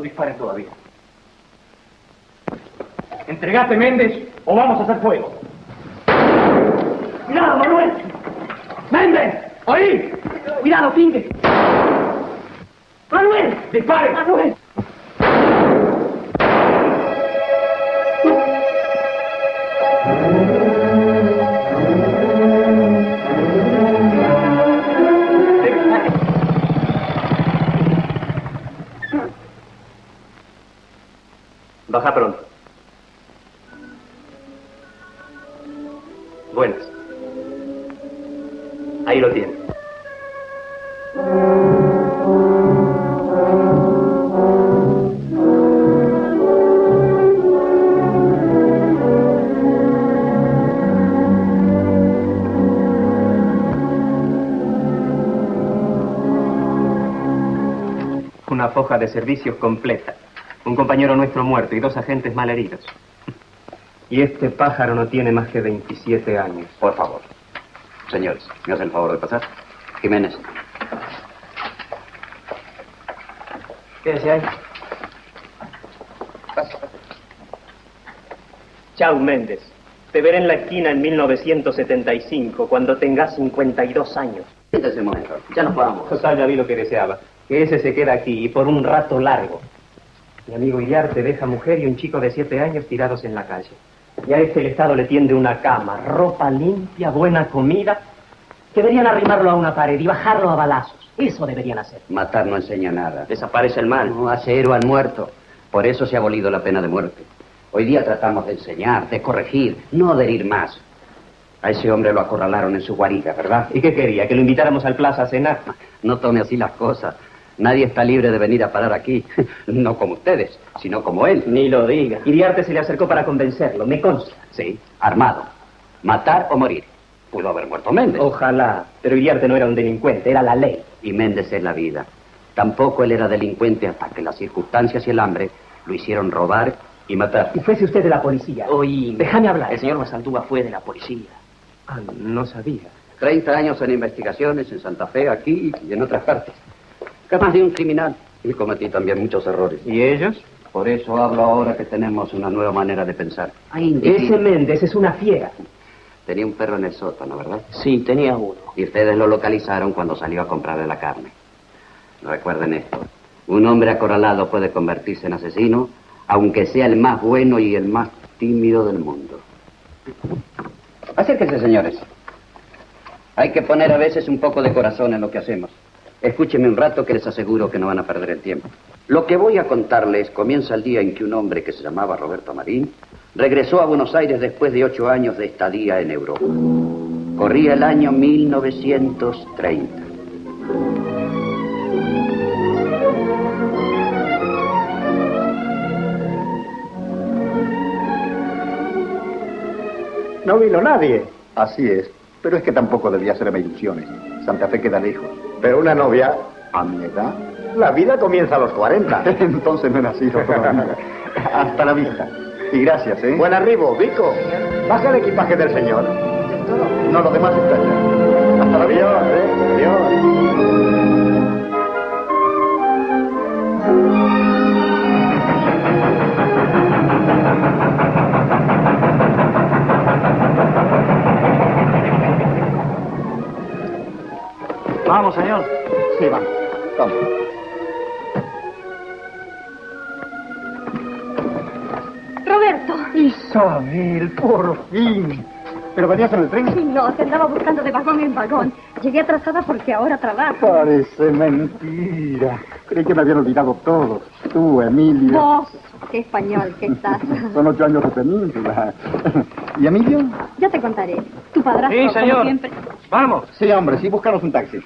disparen todavía. Entregate, Méndez, o vamos a hacer fuego. ¡Cuidado, Manuel! ¡Méndez! ¡Oí! ¡Cuidado, Fingue! ¡Manuel! ¡Dispare! ¡Manuel! Baja pronto. Buenas. Ahí lo tiene. Una foja de servicios completa. Un compañero nuestro muerto y 2 agentes malheridos. Y este pájaro no tiene más que 27 años. Por favor. Señores, ¿me hacen el favor de pasar? Jiménez. Quédese ahí. Chao, Méndez. Te veré en la esquina en 1975, cuando tengas 52 años. Siéntese un momento. Ya nos vamos. Total, ya vi lo que deseaba. Que ese se queda aquí y por un rato largo. Mi amigo Iriarte deja mujer y un chico de 7 años tirados en la calle. Y a este el Estado le tiende una cama, ropa limpia, buena comida. Deberían arrimarlo a una pared y bajarlo a balazos. Eso deberían hacer. Matar no enseña nada. Desaparece el mal. No hace héroe al muerto. Por eso se ha abolido la pena de muerte. Hoy día tratamos de enseñar, de corregir, no de herir más. A ese hombre lo acorralaron en su guarida, ¿verdad? ¿Y qué quería? ¿Que lo invitáramos al plaza a cenar? No tome así las cosas. Nadie está libre de venir a parar aquí. No como ustedes, sino como él. Ni lo diga. Iriarte se le acercó para convencerlo, me consta. Sí, armado. Matar o morir. Pudo haber muerto Méndez. Ojalá. Pero Iriarte no era un delincuente, era la ley. Y Méndez es la vida. Tampoco él era delincuente hasta que las circunstancias y el hambre lo hicieron robar y matar. Y fuese usted de la policía. Oí. Déjame hablar. El señor Masaldúa fue de la policía. Ah, no sabía. 30 años en investigaciones en Santa Fe, aquí y en otras partes. Capaz de un criminal. Y cometí también muchos errores. ¿Y ellos? Por eso hablo ahora que tenemos una nueva manera de pensar. Ese Méndez es una fiera. Tenía un perro en el sótano, ¿verdad? Sí, tenía uno. Y ustedes lo localizaron cuando salió a comprarle la carne. Recuerden esto. Un hombre acorralado puede convertirse en asesino, aunque sea el más bueno y el más tímido del mundo. Acérquense, señores. Hay que poner a veces un poco de corazón en lo que hacemos. Escúchenme un rato que les aseguro que no van a perder el tiempo. Lo que voy a contarles comienza el día en que un hombre que se llamaba Roberto Marín regresó a Buenos Aires después de 8 años de estadía en Europa. Corría el año 1930. No vino nadie. Así es. Pero es que tampoco debía hacerme ilusiones. Santa Fe queda lejos. Pero una novia, a mi edad, la vida comienza a los 40. Entonces no he nacido todavía. Hasta la vista. Y gracias, ¿eh? Buen arribo, Vico. Baja el equipaje del señor. No, lo demás está ya. Hasta la vista. Adiós. Vamos, señor. Sí, vamos. Vamos. Roberto. Isabel, por fin. ¿Pero venías en el tren? Sí, no, te andaba buscando de vagón en vagón. Llegué atrasada porque ahora trabajo. Parece mentira. Creí que me habían olvidado todos. Tú, Emilio. Vos, qué español que estás. Son 8 años de península. ¿Y Emilio? Ya te contaré. Tu padrastro, Sí, señor. como siempre... Vamos. Sí, hombre, sí, búscanos un taxi.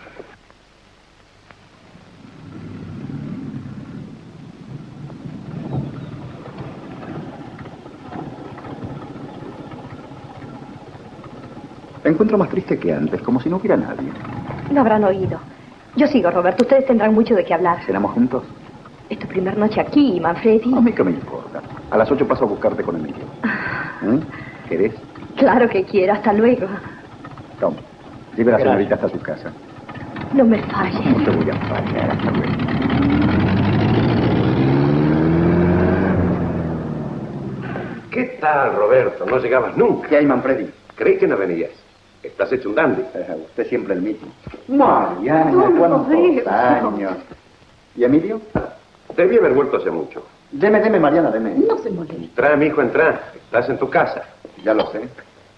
Me encuentro más triste que antes, como si no hubiera nadie. Lo habrán oído. Yo sigo, Roberto. Ustedes tendrán mucho de qué hablar. ¿Cenamos juntos? Es tu primera noche aquí, Manfredi. A mí qué me importa. A las 8 paso a buscarte con Emilio. ¿Querés? Claro que quiero. Hasta luego. Toma, lleve a la señorita hasta su casa. No me falles. No te voy a fallar. Hasta luego. ¿Qué tal, Roberto? No llegabas nunca. ¿Qué hay, Manfredi? Creí que no venías. Estás hecho un dandy. Usted siempre el mismo. Mariana, ¿cuántos años? ¿Y Emilio? Debí haber vuelto hace mucho. Deme, Mariana, deme. No se moleste. Entrá, mijo, entrá. Estás en tu casa. Ya lo sé.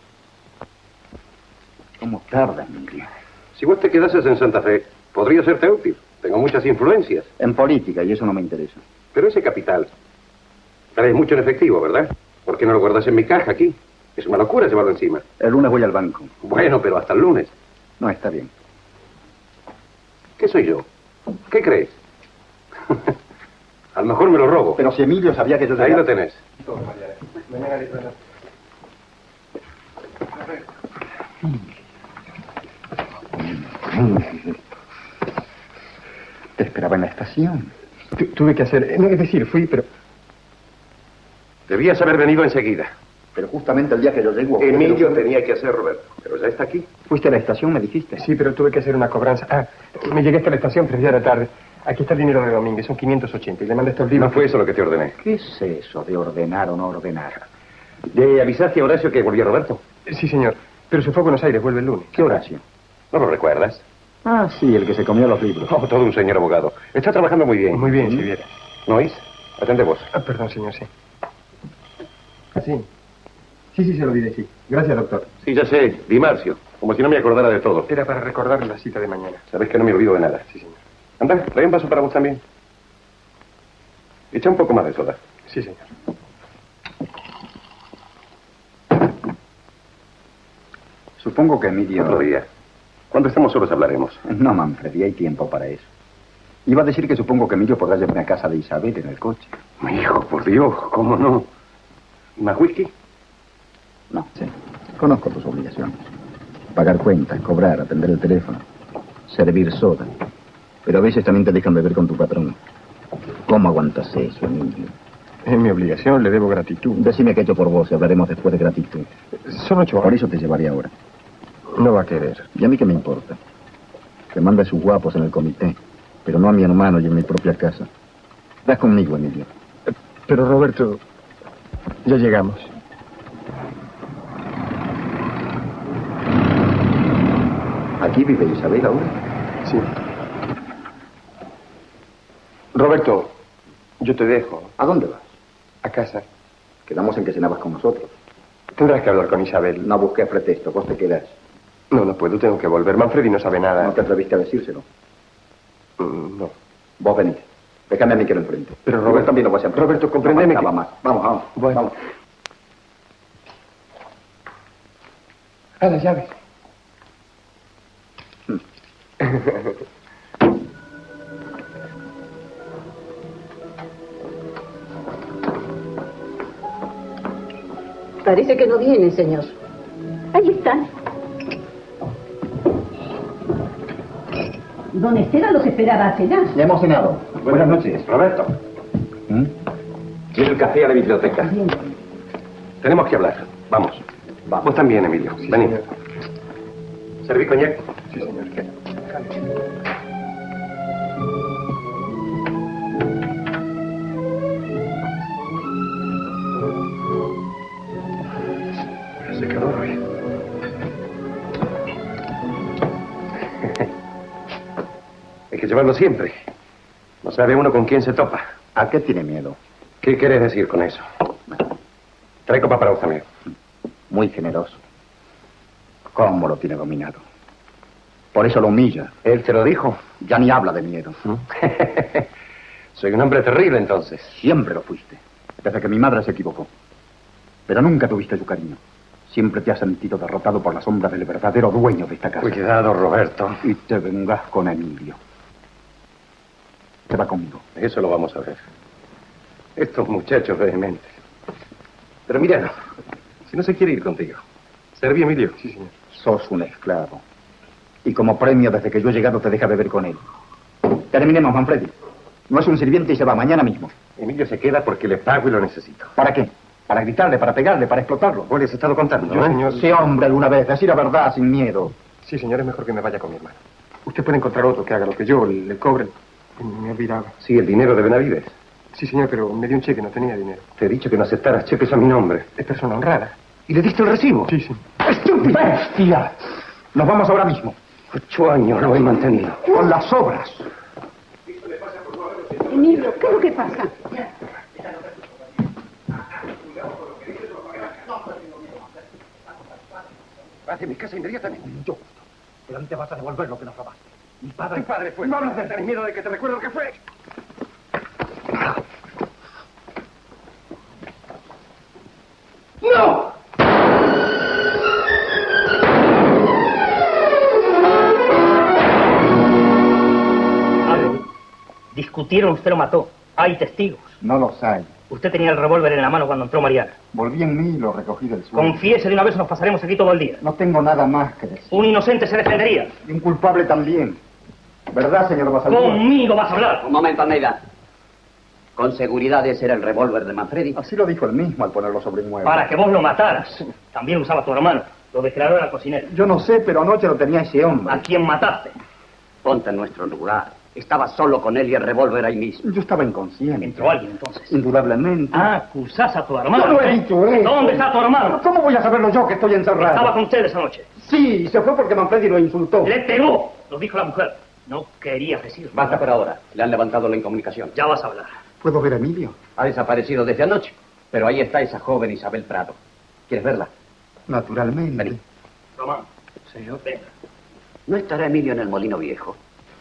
¿Cómo tarda, Emilio? Si vos te quedases en Santa Fe, podría serte útil. Tengo muchas influencias. En política, y eso no me interesa. Pero ese capital, traes mucho en efectivo, ¿verdad? ¿Por qué no lo guardas en mi caja aquí? Es una locura llevarlo encima. El lunes voy al banco. Bueno, pero hasta el lunes. No, está bien. ¿Qué soy yo? ¿Qué crees? A lo mejor me lo robo. Pero si Emilio sabía que yo... Ahí lo tenés. Te esperaba en la estación. Tuve que hacer... No, es decir, fui, pero... Debías haber venido enseguida. Pero justamente el día que yo llego... Emilio tenía que hacer, Roberto. Pero ya está aquí. ¿Fuiste a la estación, me dijiste? Sí, pero tuve que hacer una cobranza. Me llegué hasta la estación, pero ya era tarde. Aquí está el dinero de Domínguez, son 580. Y le mandé estos libros. No fue eso lo que te ordené. ¿Qué es eso de ordenar o no ordenar? ¿Le avisaste a Horacio que volvía Roberto? Sí, señor. Pero se fue a Buenos Aires, vuelve el lunes. ¿Qué Horacio? ¿No lo recuerdas? Ah, sí, el que se comió los libros. Oh, todo un señor abogado. Está trabajando muy bien. Muy bien, si viera. ¿No oís? Atende vos. Perdón, señor, sí. Sí. Sí, se lo diré, sí. Gracias, doctor. Sí, ya sé. Dimarcio. Como si no me acordara de todo. Era para recordarle la cita de mañana. Sabes que no me olvido de nada. Sí, señor. Anda, trae un vaso para vos también. Echa un poco más de soda. Sí, señor. Supongo que Emilio... Otro día. Cuando estemos solos hablaremos. No, Manfredi, hay tiempo para eso. Iba a decir que supongo que Emilio podrá llevarme a casa de Isabel en el coche. Mi hijo, por Dios, ¿cómo no? ¿Más whisky? No, sí. Conozco tus obligaciones. Pagar cuentas, cobrar, atender el teléfono, servir soda. Pero a veces también te dejan beber con tu patrón. ¿Cómo aguantas eso, Emilio? Es mi obligación, le debo gratitud. Decime qué he hecho por vos y hablaremos después de gratitud. Son 8 horas. Por eso te llevaré ahora. No va a querer. ¿Y a mí qué me importa? Que manda a sus guapos en el comité, pero no a mi hermano y en mi propia casa. Vas conmigo, Emilio. Pero, Roberto, ya llegamos. ¿Aquí vive Isabel ahora? Sí. Roberto, yo te dejo. ¿A dónde vas? A casa. Quedamos en que cenabas con nosotros. Tendrás que hablar con Isabel. No busques pretexto, vos te quedas. No puedo, tengo que volver. Manfredi no sabe nada. ¿No te atreviste a decírselo? No. Vos venís. Déjame a mí que lo enfrente. Pero, Vos Roberto, también lo vas a enfrentar. Roberto, comprendeme No que... más. Vamos. Bueno. Vamos. A las llaves. Parece que no viene, señor. Ahí están. Don Esteban los esperaba hace ya. Ya hemos cenado. Buenas noches, Roberto. Quiero el café a la biblioteca. Bien. Tenemos que hablar. Vamos. Vos también, Emilio. Sí, Vení. señor. ¿Serví coñac? Sí, señor. Hace calor hoy. Hay que llevarlo siempre. No sabe uno con quién se topa. ¿A qué tiene miedo? ¿Qué querés decir con eso? Trae copa para vos también. Muy generoso. ¿Cómo lo tiene dominado? Por eso lo humilla. ¿Él te lo dijo? Ya ni habla de miedo. Soy un hombre terrible, entonces. Siempre lo fuiste. Desde que mi madre se equivocó. Pero nunca tuviste su cariño. Siempre te has sentido derrotado por la sombra del verdadero dueño de esta casa. Cuidado, Roberto. Y te vengas con Emilio. Te va conmigo. Eso lo vamos a ver. Estos muchachos vehementes. Pero mira, si no se quiere ir contigo. ¿Serví, Emilio? Sí, señor. Sos un esclavo. Y como premio, desde que yo he llegado, te deja beber con él. Terminemos, Manfredi. No es un sirviente y se va mañana mismo. Emilio se queda porque le pago y lo necesito. ¿Para qué? ¿Para gritarle, para pegarle, para explotarlo? Vos les has estado contando, Yo, ¿no? señor... Sí, hombre, alguna vez. Decir la verdad sin miedo. Sí, señor, es mejor que me vaya con mi hermano. Usted puede encontrar otro que haga lo que yo, le cobre. Me olvidaba. Sí, el dinero de Benavides. Sí, señor, pero me dio un cheque, no tenía dinero. Te he dicho que no aceptaras cheques a mi nombre. Es persona honrada. ¿Y le diste el recibo? Sí, sí. ¡Estúpido! ¡Bestia! Nos vamos ahora mismo. 8 años lo he mantenido. Con las obras. Emilio, ¿qué es lo que pasa? Vas de mi casa inmediatamente. Yo. Pero antes vas a devolver lo que nos robaste. Mi padre... Tu padre fue. No hablas de tener miedo de que te recuerde lo que fue. ¡No! Discutieron, usted lo mató. Hay testigos. No los hay. Usted tenía el revólver en la mano cuando entró Mariana. Volví en mí y lo recogí del suelo. Confiese de una vez o nos pasaremos aquí todo el día. No tengo nada más que decir. Un inocente se defendería. Y un culpable también. ¿Verdad, señor Basalúa? Conmigo vas a hablar. Un momento, Almeida. Con seguridad ese era el revólver de Manfredi. Así lo dijo él mismo al ponerlo sobre el mueble. Para que vos lo mataras. También usaba tu hermano. Lo declaró en la cocinera. Yo no sé, pero anoche lo tenía ese hombre. ¿A quién mataste? Ponte en nuestro lugar. Estaba solo con él y el revólver ahí mismo. Yo estaba inconsciente. Entró alguien entonces. Indudablemente. Acusás a tu hermano. Yo no he dicho eso. ¿Dónde está tu hermano? ¿Cómo voy a saberlo yo que estoy encerrado? Estaba con usted esa noche. Sí, se fue porque Manfredi lo insultó. Le pegó. Lo dijo la mujer. No quería decirlo. Basta por ahora. Le han levantado la incomunicación. Ya vas a hablar. ¿Puedo ver a Emilio? Ha desaparecido desde anoche. Pero ahí está esa joven Isabel Prado. ¿Quieres verla? Naturalmente. Vení. Román. Señor, venga. ¿No estará Emilio en el molino viejo?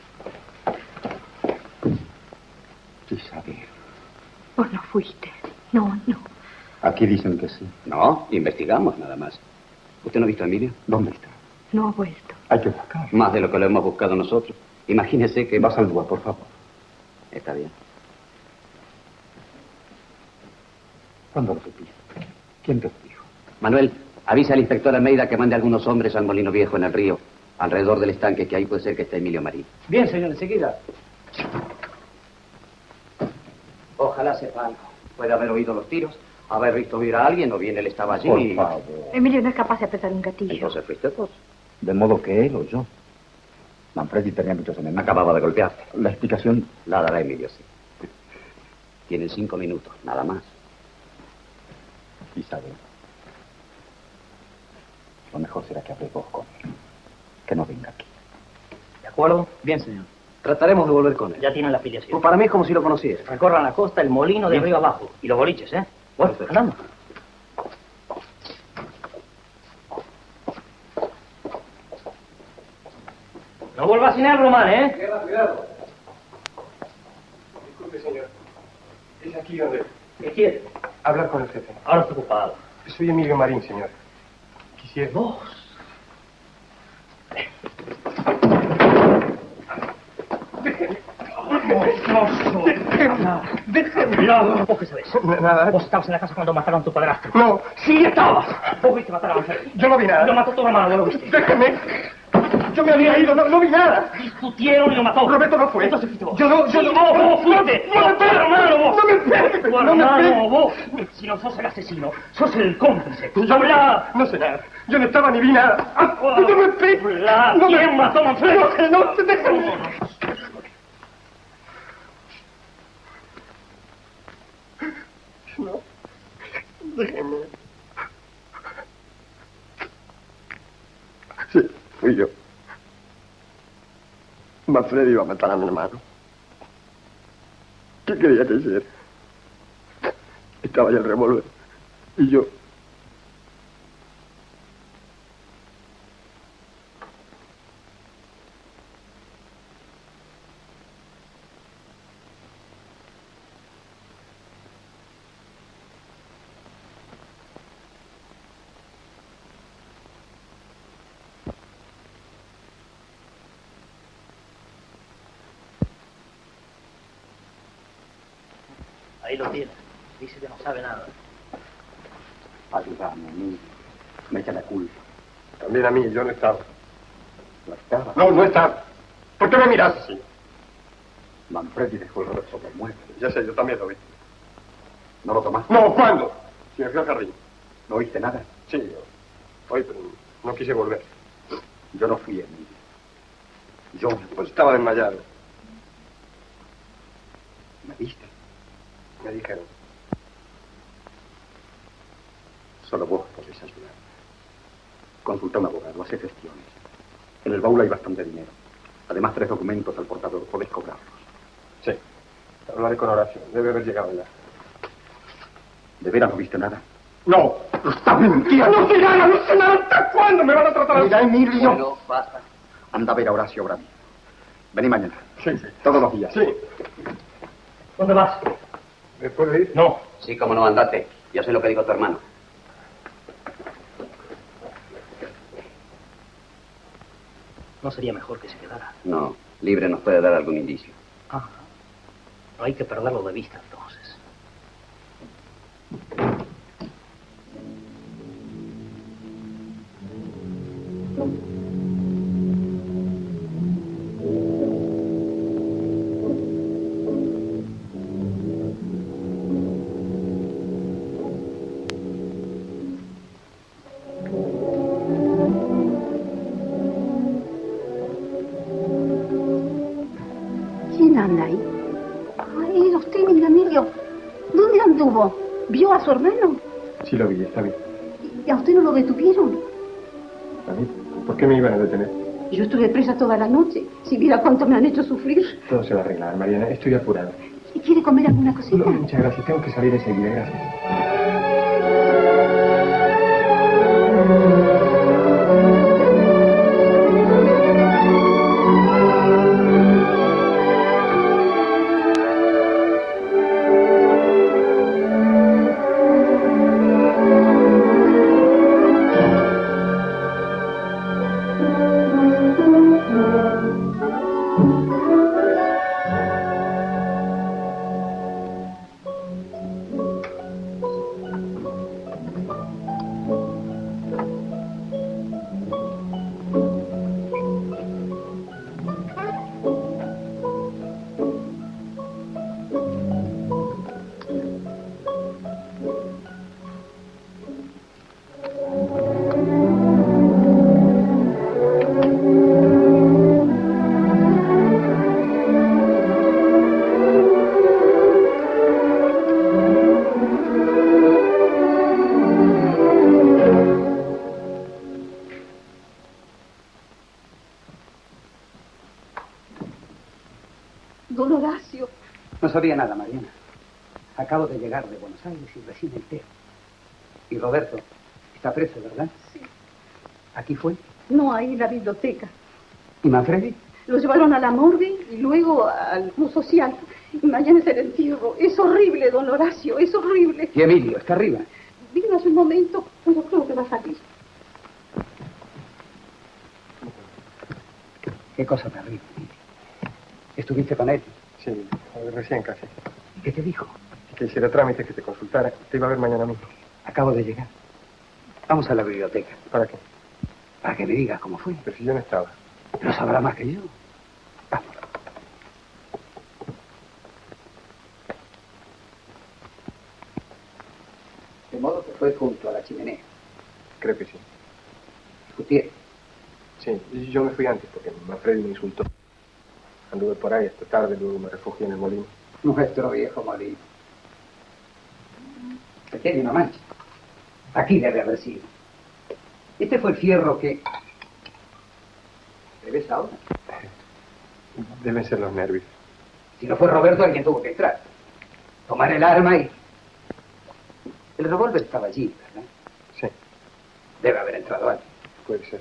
Isabel. Vos no fuiste. No, no. Aquí dicen que sí. No, investigamos nada más. ¿Usted no ha visto a Emilio? ¿Dónde está? No ha vuelto. Hay que buscar. Más de lo que lo hemos buscado nosotros. Imagínese que... Basalúa, por favor. Está bien. ¿Cuándo lo supiste? ¿Quién te lo dijo? Manuel, avisa al inspector Almeida que mande algunos hombres al molino viejo en el río, alrededor del estanque, que ahí puede ser que esté Emilio Marín. Bien, señor, enseguida. Ojalá sepa algo. Puede haber oído los tiros, haber visto huir a alguien, o bien él estaba allí. Por favor. Emilio no es capaz de apretar un gatillo. Entonces fuiste vos. De modo que él o yo. Manfredi tenía muchos enemigos. Acababa de golpearte. La explicación... La dará Emilio, sí. Tienen 5 minutos, nada más. Isabel. Lo mejor será que hable vos con él. Que no venga aquí. ¿De acuerdo? Bien, señor. Trataremos de volver con él. Ya tienen la afiliación. Pues para mí es como si lo conociera. Recorran la costa, el molino de río abajo. Y los boliches, ¿eh? Bueno, andamos. No vuelvas sin él, Román, ¿eh? Cuidado. Disculpe, señor. Es aquí donde... ¿Qué quiere? Hablar con el jefe. Ahora estoy ocupado. Soy Emilio Marín, señor. Quisiera... ¿Vos? Déjeme. ¿Vos qué sabés? Nada. Vos estabas en la casa cuando mataron a tu padrastro. No. ¡Sí estabas! Vos viste matar a Manfredi. Yo no vi nada. Lo mató tu hermano, ¿no lo viste? Déjeme. Yo me había ido, no vi nada. Discutieron y lo mató. Roberto no fue. Entonces fuiste vos. Yo no... Vos fuiste. No, Tu hermano, vos. No me pegue. Tu No me hermano, pegue. vos. Si no sos el asesino, sos el cómplice. Yo ¡Habla! no sé nada. Yo no estaba ni vi nada. No me pegue. ¡Habla! No me- ¿Quién mató a Manfredi? No, déjame. No. Déjeme. Sí, fui yo. Manfredi iba a matar a mi hermano. ¿Qué quería que hiciera? Estaba ya el revólver. Y yo... Ahí lo tiene. Dice que no sabe nada. Ayúdame, Emilio. Me echa la culpa. También a mí, yo no estaba. ¿No estaba? No, no estaba. ¿Por qué me miras así? Manfredi dejó el reloj sobre el mueble. Ya sé, yo también lo vi. ¿No lo tomaste? No, ¿cuándo? Si me fui al jardín. ¿No oíste nada? Sí, hoy, pero no quise volver. Yo no fui, Emilio. Yo Pues estaba desmayado. me viste. Me dijeron. Solo vos podés ayudar. Consulta a un abogado, hace gestiones. En el baúl hay bastante dinero. Además, 3 documentos al portador, podés cobrarlos. Sí. Hablaré con Horacio. Debe haber llegado ya. ¿De veras no viste nada? ¡No! ¡Estás mintiendo! ¡No sé nada! ¡No sé nada! ¿Hasta cuándo me van a tratar así? Mira, Emilio. Bueno, basta. Anda a ver a Horacio ahora mismo. Vení mañana. Sí, sí. Todos los días. Sí. ¿Dónde vas? ¿Me puede ir? No. Sí, cómo no, andate. Ya sé lo que dijo tu hermano. ¿No sería mejor que se quedara? No, libre nos puede dar algún indicio. Ah, no hay que perderlo de vista entonces. ¿Quién anda ahí? Ay, usted, mi Emilio. ¿Dónde anduvo? ¿Vio a su hermano? Sí lo vi, está bien. ¿Y a usted no lo detuvieron? ¿A mí? ¿Por qué me iban a detener? Yo estuve presa toda la noche. Si viera cuánto me han hecho sufrir. Todo se va a arreglar, Mariana. Estoy apurado. ¿Y quiere comer alguna cosita? No, muchas gracias. Tengo que salir enseguida. Gracias. Don Horacio. No sabía nada, Mariana. Acabo de llegar de Buenos Aires y recién me entero. Y Roberto está preso, ¿verdad? Sí. ¿Aquí fue? No, ahí en la biblioteca. ¿Y Manfredi? Lo llevaron a la morgue y luego al Club Social. Y mañana es el entierro. Es horrible, don Horacio, es horrible. Y Emilio, está arriba. Vino hace un momento, pero creo que va a salir. Qué cosa terrible. ¿Estuviste con él? Sí, recién casi. ¿Y qué te dijo? Que hiciera trámites, que te consultara. Te iba a ver mañana mismo. Acabo de llegar. Vamos a la biblioteca. ¿Para qué? Para que me digas cómo fue. Pero si yo no estaba. Lo sabrá más que yo. Vamos. De modo que fue junto a la chimenea. Creo que sí. Discutieron. Sí, y yo me fui antes porque Manfredi me insultó. Anduve por ahí hasta tarde, luego me refugié en el molino. Nuestro viejo molino. Aquí hay una mancha. Aquí debe haber sido. Este fue el fierro que... ¿Te ves ahora? Deben ser los nervios. Si no fue Roberto, alguien tuvo que entrar. Tomar el arma y... El revólver estaba allí, ¿verdad? Sí, Debe haber entrado alguien. puede ser.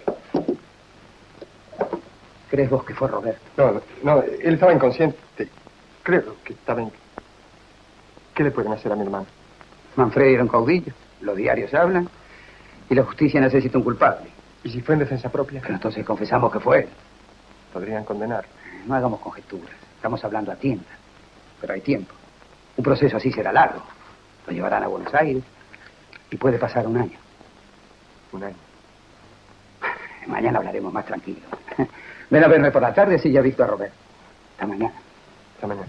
¿Crees vos que fue Roberto? No, él estaba inconsciente. Creo que estaba in... ¿Qué le pueden hacer a mi hermano? Manfredi era un caudillo. Los diarios hablan. Y la justicia necesita un culpable. ¿Y si fue en defensa propia? Pero entonces confesamos que fue él. Podrían condenar. No hagamos conjeturas. Estamos hablando a tiendas. Pero hay tiempo. Un proceso así será largo. Lo llevarán a Buenos Aires. Y puede pasar un año. Un año. Mañana hablaremos más tranquilo. Ven a verme por la tarde si ya he visto a Roberto. Hasta mañana. Hasta mañana.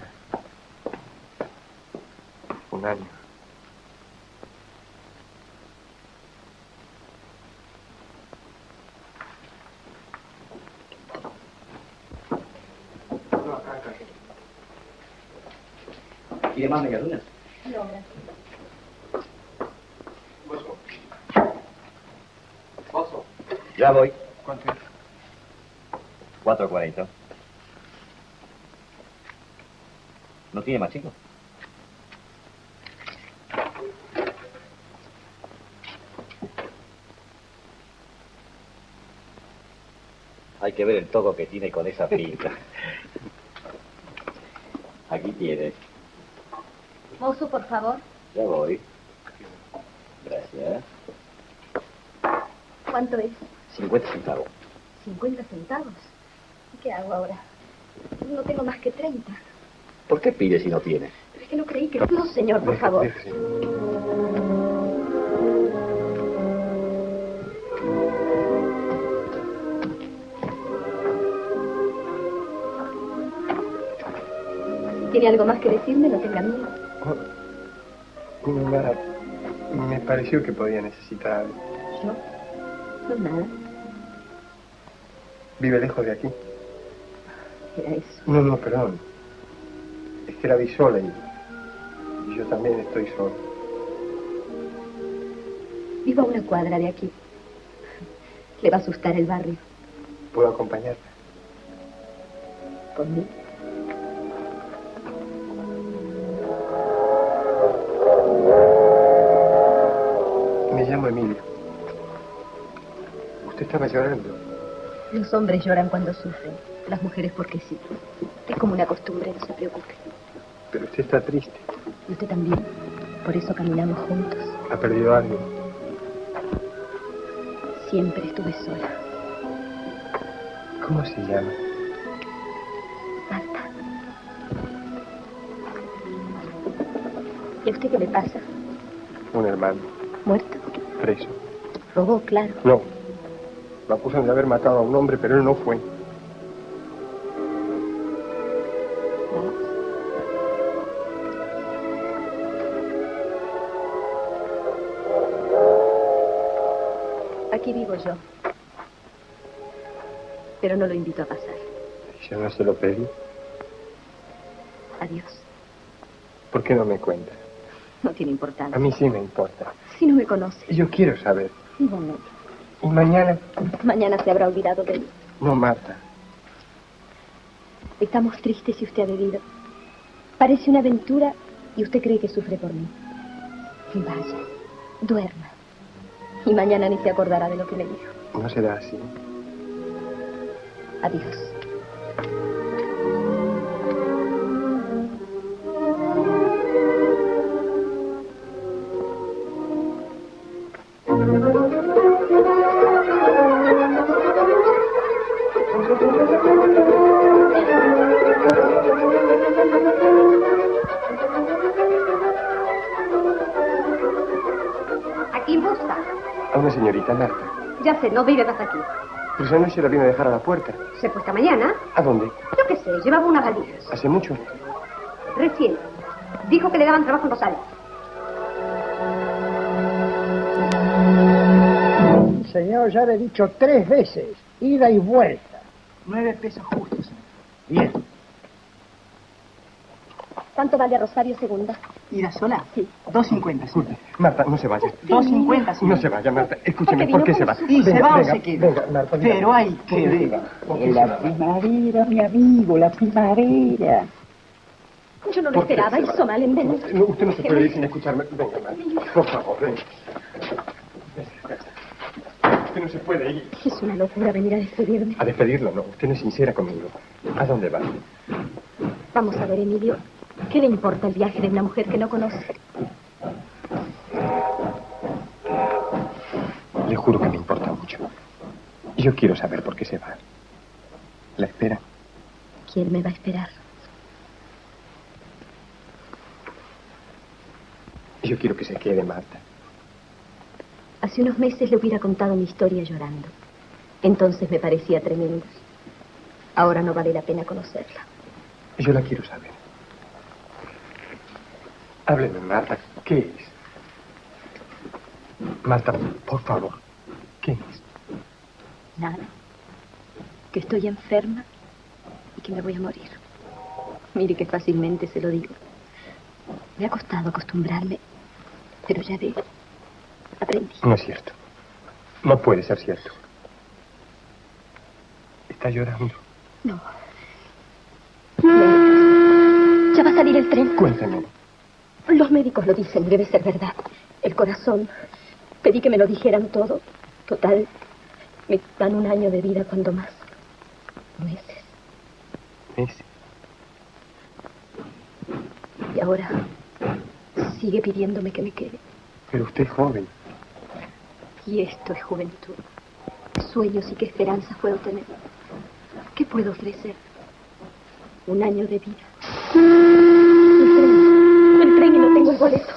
Un año. ¿Quiere más medialunas? logra. Mozo. Ya voy. ¿Cuánto es? 4.40. ¿No tiene más, chico? Hay que ver el toco que tiene con esa pinta. Aquí tiene. Mozo, por favor. Ya voy. Gracias. ¿Cuánto es? 50 centavos. 50 centavos. ¿Y qué hago ahora? No tengo más que 30. ¿Por qué pide si no tiene? Pero es que no creí que... No, señor, por favor. Déjese. Si tiene algo más que decirme, no tenga miedo. No, nada. Me pareció que podía necesitar algo. ¿Yo? No, nada. ¿Vive lejos de aquí? Era eso. No, perdón. Es que la vi sola y yo también estoy solo. Vivo a una cuadra de aquí. Le va a asustar el barrio. ¿Puedo acompañarla? ¿Conmigo? Me llamo Emilio. Usted estaba llorando. Los hombres lloran cuando sufren, las mujeres porque sí. Es como una costumbre, no se preocupe. Pero usted está triste. Y usted también. Por eso caminamos juntos. ¿Ha perdido algo? Siempre estuve sola. ¿Cómo se llama? Marta. ¿Y a usted qué le pasa? Un hermano. ¿Muerto? Preso. Robó, claro. No. Lo acusan de haber matado a un hombre, pero él no fue. Aquí vivo yo. Pero no lo invito a pasar. Yo no se lo pedí. Adiós. ¿Por qué no me cuenta? No tiene importancia. A mí sí me importa. Si no me conoce. Y yo quiero saber. No. ¿Y mañana? Mañana se habrá olvidado de mí. No, Marta. Estamos tristes si usted ha bebido. Parece una aventura y usted cree que sufre por mí. Vaya, duerma. Y mañana ni se acordará de lo que me dijo. No será así. Adiós. ¿A quién busca? A una señorita, Marta. Ya sé, no vive más aquí. Pero esa noche la vino a dejar a la puerta. Se fue esta mañana. ¿A dónde? Yo qué sé, llevaba unas valijas. ¿Hace mucho? Recién. Dijo que le daban trabajo en Rosales. Señor, ya le he dicho 3 veces. Ida y vuelta. 9 pesos justos. Bien. ¿Cuánto vale Rosario Segunda? ¿Ida sola? Sí. 2.50. Escuche, Marta, no se vaya. 2.50, señor. No se vaya, Marta. Escúcheme, Porque ¿por qué vino se va? con ¿Y se va o venga, se queda? venga, Marta, dígame. Pero hay que ver. La primavera, mi amigo, la primavera. Yo no lo ¿Por qué esperaba, se va? hizo mal en venir. No, usted no se puede ir sin escucharme. Venga, Marta. Por favor, venga. Usted no se puede ir. Es una locura venir a despedirme. A despedirlo, no. Usted no es sincera conmigo. ¿A dónde va? Vamos a ver, Emilio. ¿Qué le importa el viaje de una mujer que no conoce? Le juro que me importa mucho. Y yo quiero saber por qué se va. ¿La espera? ¿Quién me va a esperar? Yo quiero que se quede, Marta. Hace unos meses le hubiera contado mi historia llorando. Entonces me parecía tremenda. Ahora no vale la pena conocerla. Yo la quiero saber. Hábleme, Marta. ¿Qué es? Marta, por favor. ¿Qué es? Nada. Que estoy enferma y que me voy a morir. Mire que fácilmente se lo digo. Me ha costado acostumbrarme, pero ya ve, aprendí. No es cierto. No puede ser cierto. ¿Está llorando? No. Ya va a salir el tren. Cuéntame. Los médicos lo dicen, debe ser verdad. El corazón. Pedí que me lo dijeran todo. Total, me dan 1 año de vida cuando más. Meses. ¿Meses? Y ahora sigue pidiéndome que me quede. Pero usted es joven. Y esto es juventud. ¿Qué sueños y qué esperanzas puedo tener? ¿Qué puedo ofrecer? 1 año de vida. El tren y no tengo el boleto.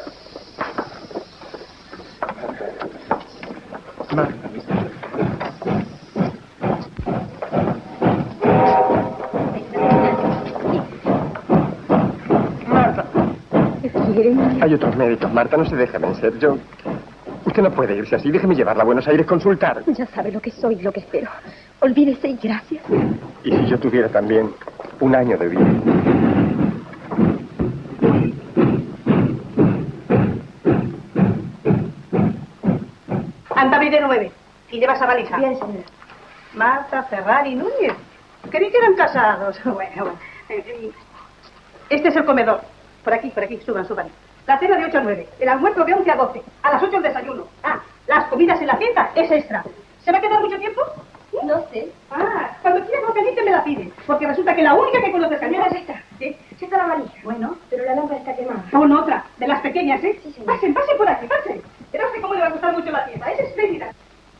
Marta. Marta. ¿Qué quieren? Hay otros médicos, Marta, no se deje vencer. Usted no puede irse así. Déjeme llevarla a Buenos Aires, consultar. Ya sabe lo que soy y lo que espero. Olvídese y gracias. Y si yo tuviera también 1 año de vida. Anda, de 9. Y llevas a valija. Bien, señora. Marta, Ferrari, Núñez. Creí que eran casados. Bueno. Este es el comedor. Por aquí, suban. La cena de 8 a 9. El almuerzo de 11 a 12. A las 8 el desayuno. Las comidas en la fiesta es extra. ¿Se va a quedar mucho tiempo? No sé. Cuando quieras bocadito me la piden. Porque resulta que la única que conoces cañera es esta. ¿Sí? Sí está la valija. Bueno. Pero la lámpara está quemada. Pon otra. De las pequeñas, ¿eh? Sí, señora. Pasen por aquí, pasen. Verás cómo le va a gustar mucho la fiesta. Es espléndida.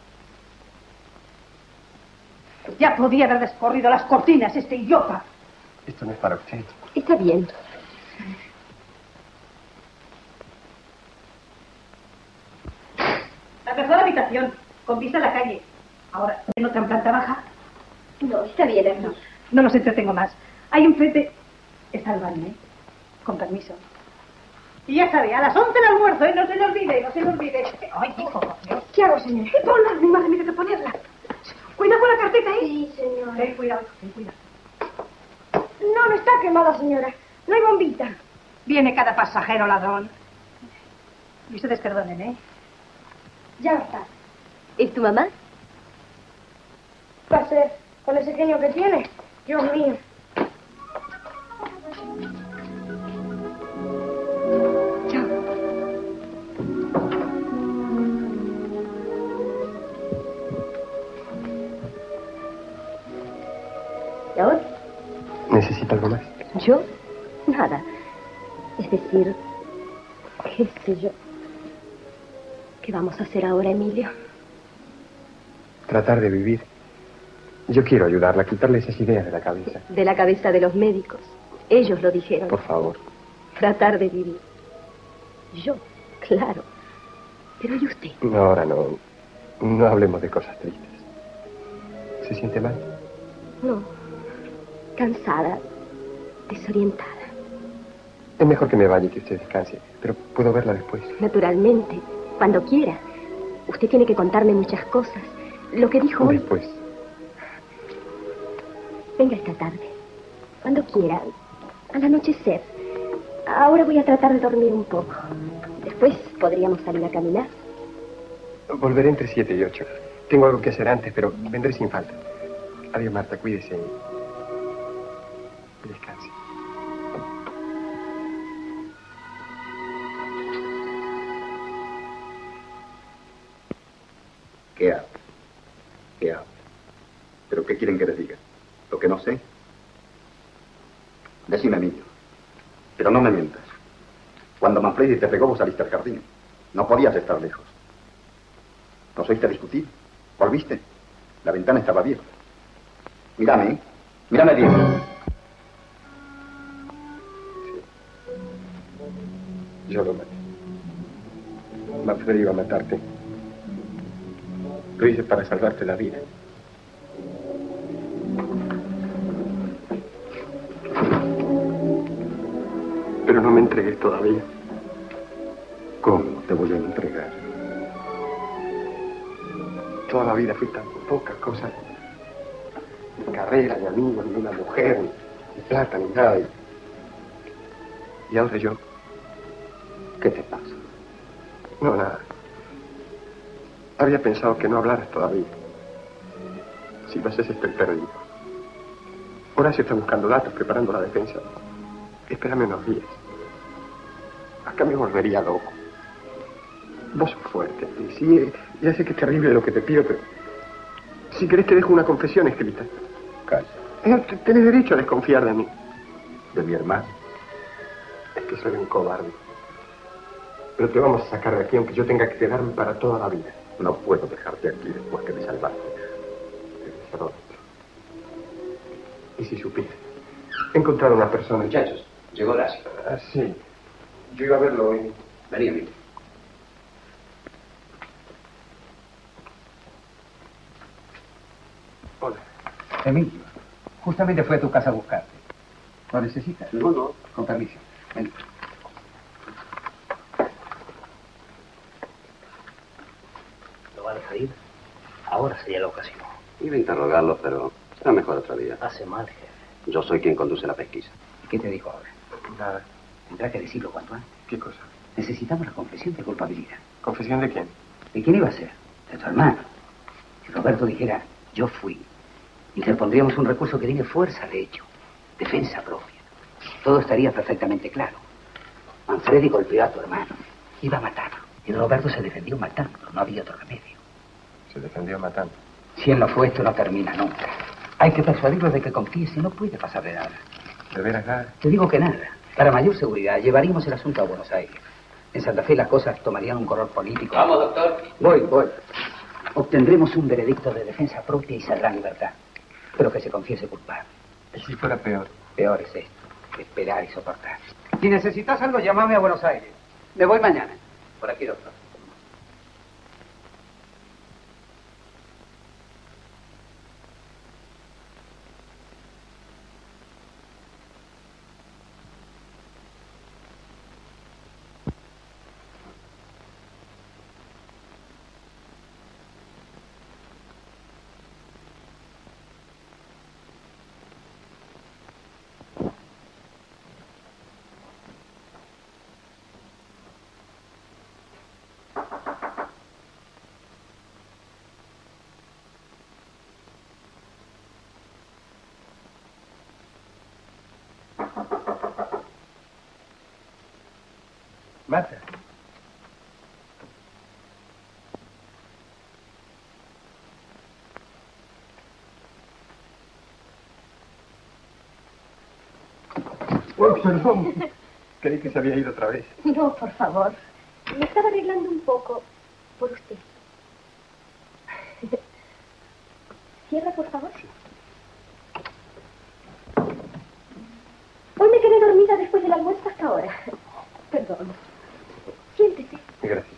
Ya podía haber descorrido las cortinas, este idiota. Esto no es para usted. Está bien. La mejor habitación, con vista a la calle. Ahora, ¿en otra planta baja? No, está bien aquí. No los entretengo más. Ahí enfrente está el baño, ¿eh? Con permiso. Y ya sabe, a las 11 el almuerzo, ¿eh? No se le olvide. Ay, hijo, Dios. ¿Qué hago, señora? Ponla, mi madre, mire que ponerla. Cuidado con la carpeta, ¿eh? Sí, señora. Ten cuidado. No está quemada, señora. No hay bombita. Viene cada pasajero ladrón. Y ustedes perdonen, ¿eh? Ya está. ¿Es tu mamá? Va a ser con ese genio que tiene. Dios mío. Chao. ¿Y ahora? ¿Necesita algo más? ¿Yo? Nada. Es decir, qué sé yo. ¿Qué vamos a hacer ahora, Emilio? Tratar de vivir. Yo quiero ayudarla a quitarle esas ideas de la cabeza. De la cabeza de los médicos. Ellos lo dijeron. Por favor. Tratar de vivir. Yo, claro. Pero ¿y usted? No, ahora no. No hablemos de cosas tristes. ¿Se siente mal? No. Cansada. Desorientada. Es mejor que me vaya y que usted descanse. Pero puedo verla después. Naturalmente. Cuando quiera. Usted tiene que contarme muchas cosas. Lo que dijo hoy. Después. Venga esta tarde. Cuando quiera. Al anochecer. Ahora voy a tratar de dormir un poco. Después podríamos salir a caminar. Volveré entre 7 y 8. Tengo algo que hacer antes, pero vendré sin falta. Adiós, Marta. Cuídese. Y descanse. ¿Qué hago? ¿Pero qué quieren que les diga? ¿Lo que no sé? Decime, niño. Pero no me mientas. Cuando Manfredi te pegó, vos saliste al jardín. No podías estar lejos. ¿Nos oíste discutir? ¿Volviste? La ventana estaba abierta. Mírame, ¿eh? Mírame bien. Sí. Yo lo maté. Manfredi iba a matarte. Lo hice para salvarte la vida. Pero no me entregues todavía. ¿Cómo te voy a entregar? Toda la vida fui tan pocas cosas. Ni carrera, ni amigos, ni una mujer, ni plata, ni nada. Y ahora yo ¿Qué te pasa? No, nada. Había pensado que no hablaras todavía. Si lo haces, estoy perdido. Horacio está buscando datos, preparando la defensa. Espérame unos días. Acá me volvería loco. Vos sos fuerte. Y sí, ya sé que es terrible lo que te pido, pero... Si querés te dejo una confesión escrita. Calla. Tenés derecho a desconfiar de mí. ¿De mi hermano? Es que soy un cobarde. Pero te vamos a sacar de aquí, aunque yo tenga que quedarme para toda la vida. No puedo dejarte aquí después que me salvaste. Perdón. Y si supiste. He encontrado una persona... Muchachos, llegó Horacio. Ah, sí. Yo iba a verlo hoy. Vení, amigo. Hola. Emilio, justamente fue a tu casa a buscarte. ¿Lo necesitas? No, no. Con permiso. Ven. ¿No van a salir? Ahora sería la ocasión. Iba a interrogarlo, pero será mejor otro día. Hace mal, jefe. Yo soy quien conduce la pesquisa. ¿Y qué te dijo ahora? Nada. Tendrá que decirlo cuanto antes. ¿Qué cosa? Necesitamos la confesión de culpabilidad. ¿Confesión de quién? ¿De quién iba a ser? De tu hermano. Si Roberto dijera, yo fui, interpondríamos un recurso que tiene fuerza de hecho, defensa propia. Todo estaría perfectamente claro. Manfredi golpeó a tu hermano, iba a matarlo. Y Roberto se defendió matándolo, no había otro remedio. Se defendió matando. Si él no fue, esto no termina nunca. Hay que persuadirlo de que confíe, si no puede pasarle nada. ¿De veras nada? Te digo que nada. Para mayor seguridad, llevaríamos el asunto a Buenos Aires. En Santa Fe las cosas tomarían un color político. Vamos, doctor. Voy. Obtendremos un veredicto de defensa propia y saldrá en libertad. Pero que se confiese culpable. ¿Y si fuera peor? Peor es esto, esperar y soportar. Si necesitas algo, llámame a Buenos Aires. Me voy mañana. Por aquí, doctor. Marta. Oh, perdón. Creí que se había ido otra vez. No, por favor. Me estaba arreglando un poco por usted. Cierra, por favor. Sí. Hoy me quedé dormida después del almuerzo hasta ahora. Perdón. Siéntese. Gracias.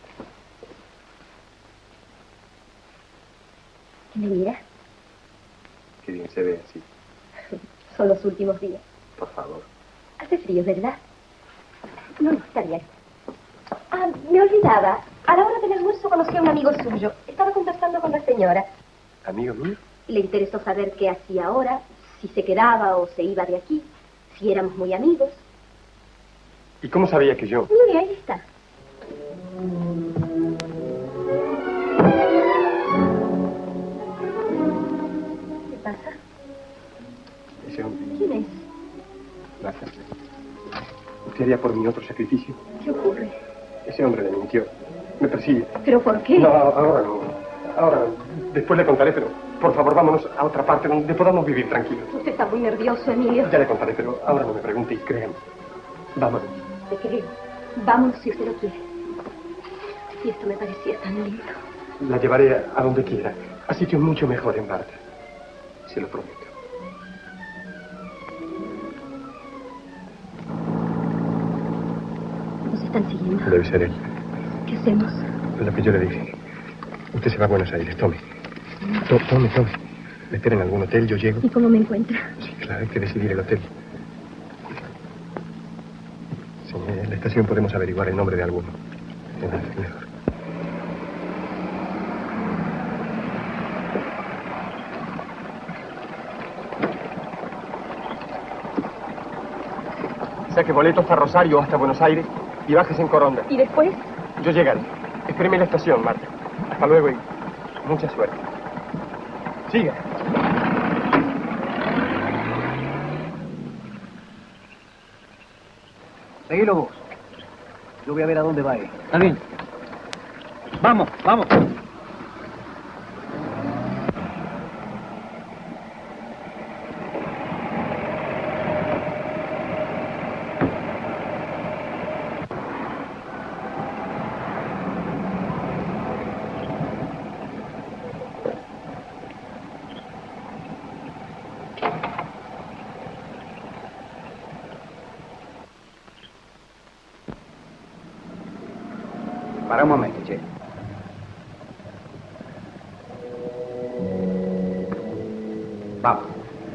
¿Qué me mira? Qué bien se ve así. Son los últimos días. Por favor. Hace frío, ¿verdad? No, está bien. Ah, me olvidaba. A la hora del almuerzo conocí a un amigo suyo. Estaba conversando con la señora. ¿Amigo mío? Le interesó saber qué hacía ahora, si se quedaba o se iba de aquí, si éramos muy amigos. ¿Y cómo sabía que yo? Mire, ahí está. ¿Qué pasa? Ese hombre. ¿Quién es? Marta. ¿Usted haría por mí otro sacrificio? ¿Qué ocurre? Ese hombre me mintió. Me persigue. ¿Pero por qué? No, ahora no. Ahora no. Después le contaré, pero por favor vámonos a otra parte donde podamos vivir tranquilos. Usted está muy nervioso, Emilio. Ya le contaré, pero ahora no me pregunte y créame. Vámonos. Te creo. Vámonos si usted lo quiere. Y esto me parecía tan lindo. La llevaré a donde quiera. A sitios mucho mejores, Marta. Se lo prometo. Nos están siguiendo. Debe ser él. ¿Qué hacemos? Lo que yo le dije. Usted se va a Buenos Aires. Tome. Tome. Me espera en algún hotel, yo llego. ¿Y cómo me encuentra? Sí, claro, hay que decidir el hotel. Sí, en la estación podemos averiguar el nombre de alguno. Es mejor. ¿Saque boletos para Rosario o hasta Buenos Aires? y bajes en Coronda. ¿Y después? Yo llegaré. Espéreme en la estación, Marta. Hasta luego y mucha suerte. Siga. Seguilo vos. Yo voy a ver a dónde va él. Está bien. Vamos, vamos. Para un momento, che. Vamos.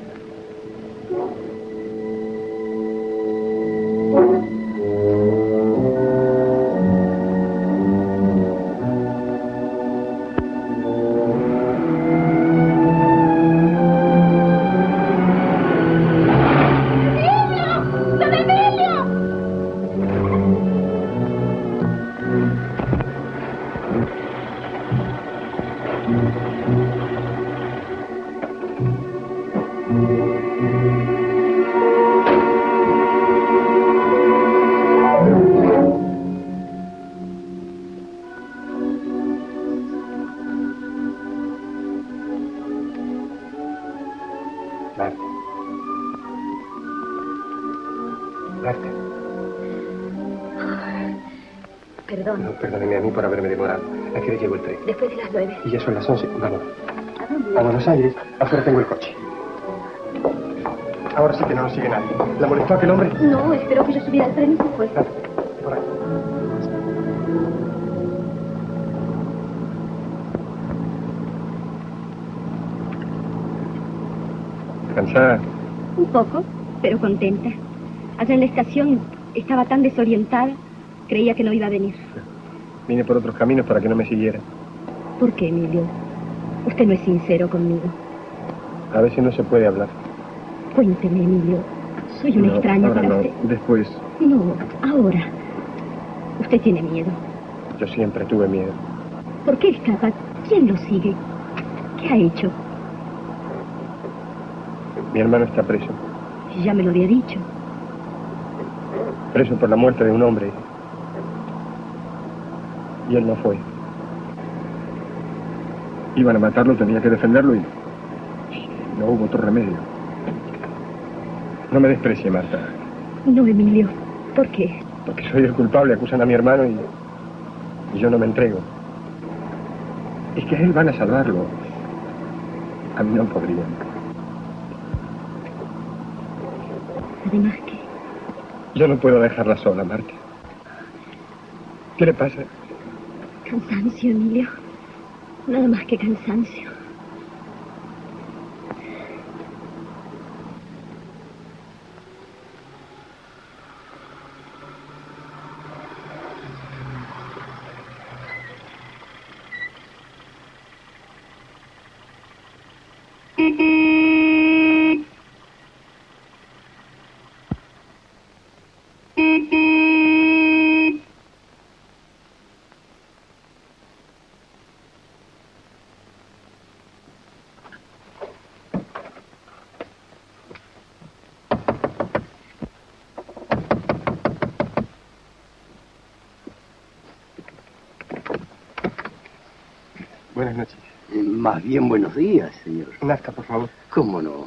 Perdón. No, perdóneme a mí por haberme demorado. ¿A qué hora llegó el tren? Después de las 9. Y ya son las 11. Vamos. ¿A dónde? A Buenos Aires. Afuera tengo el coche. Ahora sí que no nos sigue nadie. ¿La molestó aquel hombre? No, esperó que yo subiera al tren y se fue. Dale, por ahí. ¿Cansada? Un poco, pero contenta. Allá en la estación estaba tan desorientada, creía que no iba a venir. Vine por otros caminos para que no me siguiera. ¿Por qué, Emilio? Usted no es sincero conmigo. A veces no se puede hablar. Cuénteme, Emilio. Soy una extraña ahora para no. usted. Después. No, ahora. Usted tiene miedo. Yo siempre tuve miedo. ¿Por qué escapa? ¿Quién lo sigue? ¿Qué ha hecho? Mi hermano está preso. Ya me lo había dicho. Preso por la muerte de un hombre. Y él no fue. Iban a matarlo, tenía que defenderlo y no hubo otro remedio. No me desprecie, Marta. No, Emilio. ¿Por qué? Porque soy el culpable, acusan a mi hermano y yo no me entrego. Es que a él van a salvarlo. A mí no podrían. Además que... Yo no puedo dejarla sola, Marta. ¿Qué le pasa? Cansancio, Emilio. Nada más que cansancio. Buenas noches. Más bien buenos días, señor. Nafta, por favor. ¿Cómo no?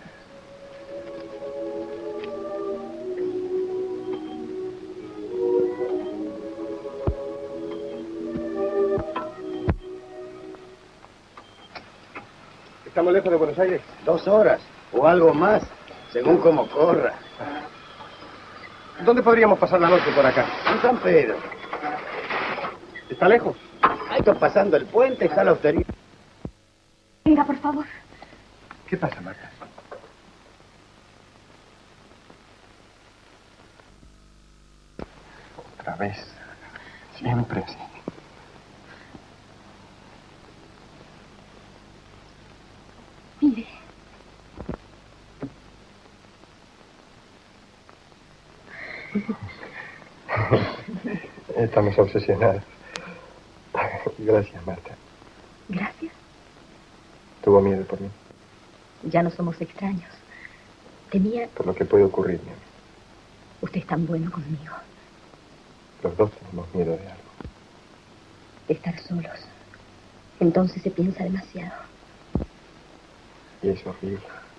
¿Estamos lejos de Buenos Aires? 2 horas o algo más, según como corra. ¿Dónde podríamos pasar la noche por acá? En San Pedro. ¿Está lejos? Ahí está pasando el puente, está la hostería. Venga, por favor. ¿Qué pasa, Marta? Otra vez. Siempre así. Mire. Estamos obsesionados. Gracias, Marta. Gracias. Tuvo miedo por mí. Ya no somos extraños. Temía... Por lo que puede ocurrir, mi amigo. Usted es tan bueno conmigo. Los dos tenemos miedo de algo. De estar solos. Entonces se piensa demasiado. Y es horrible.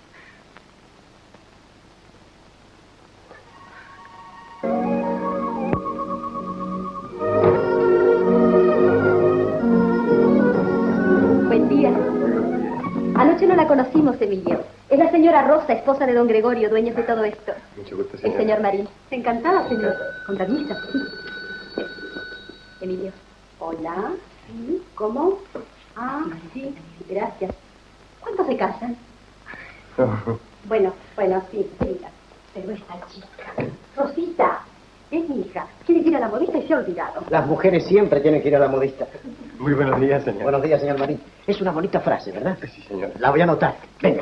Buen día. Anoche no la conocimos, Emilio. Es la señora Rosa, esposa de don Gregorio, dueños de todo esto. Mucho gusto, El señora. señor Marín. Encantada, señor. Contratista. Emilio. Hola. ¿Sí? ¿Cómo? Ah, sí. Gracias. ¿Cuántos se casan? Bueno, sí, mira. Pero esta chica, Rosita, es mi hija. Quiere ir a la modista y se ha olvidado. Las mujeres siempre tienen que ir a la modista. Muy buenos días, señor. Buenos días, señor Marín. Es una bonita frase, ¿verdad? Sí, señor. La voy a anotar. Venga.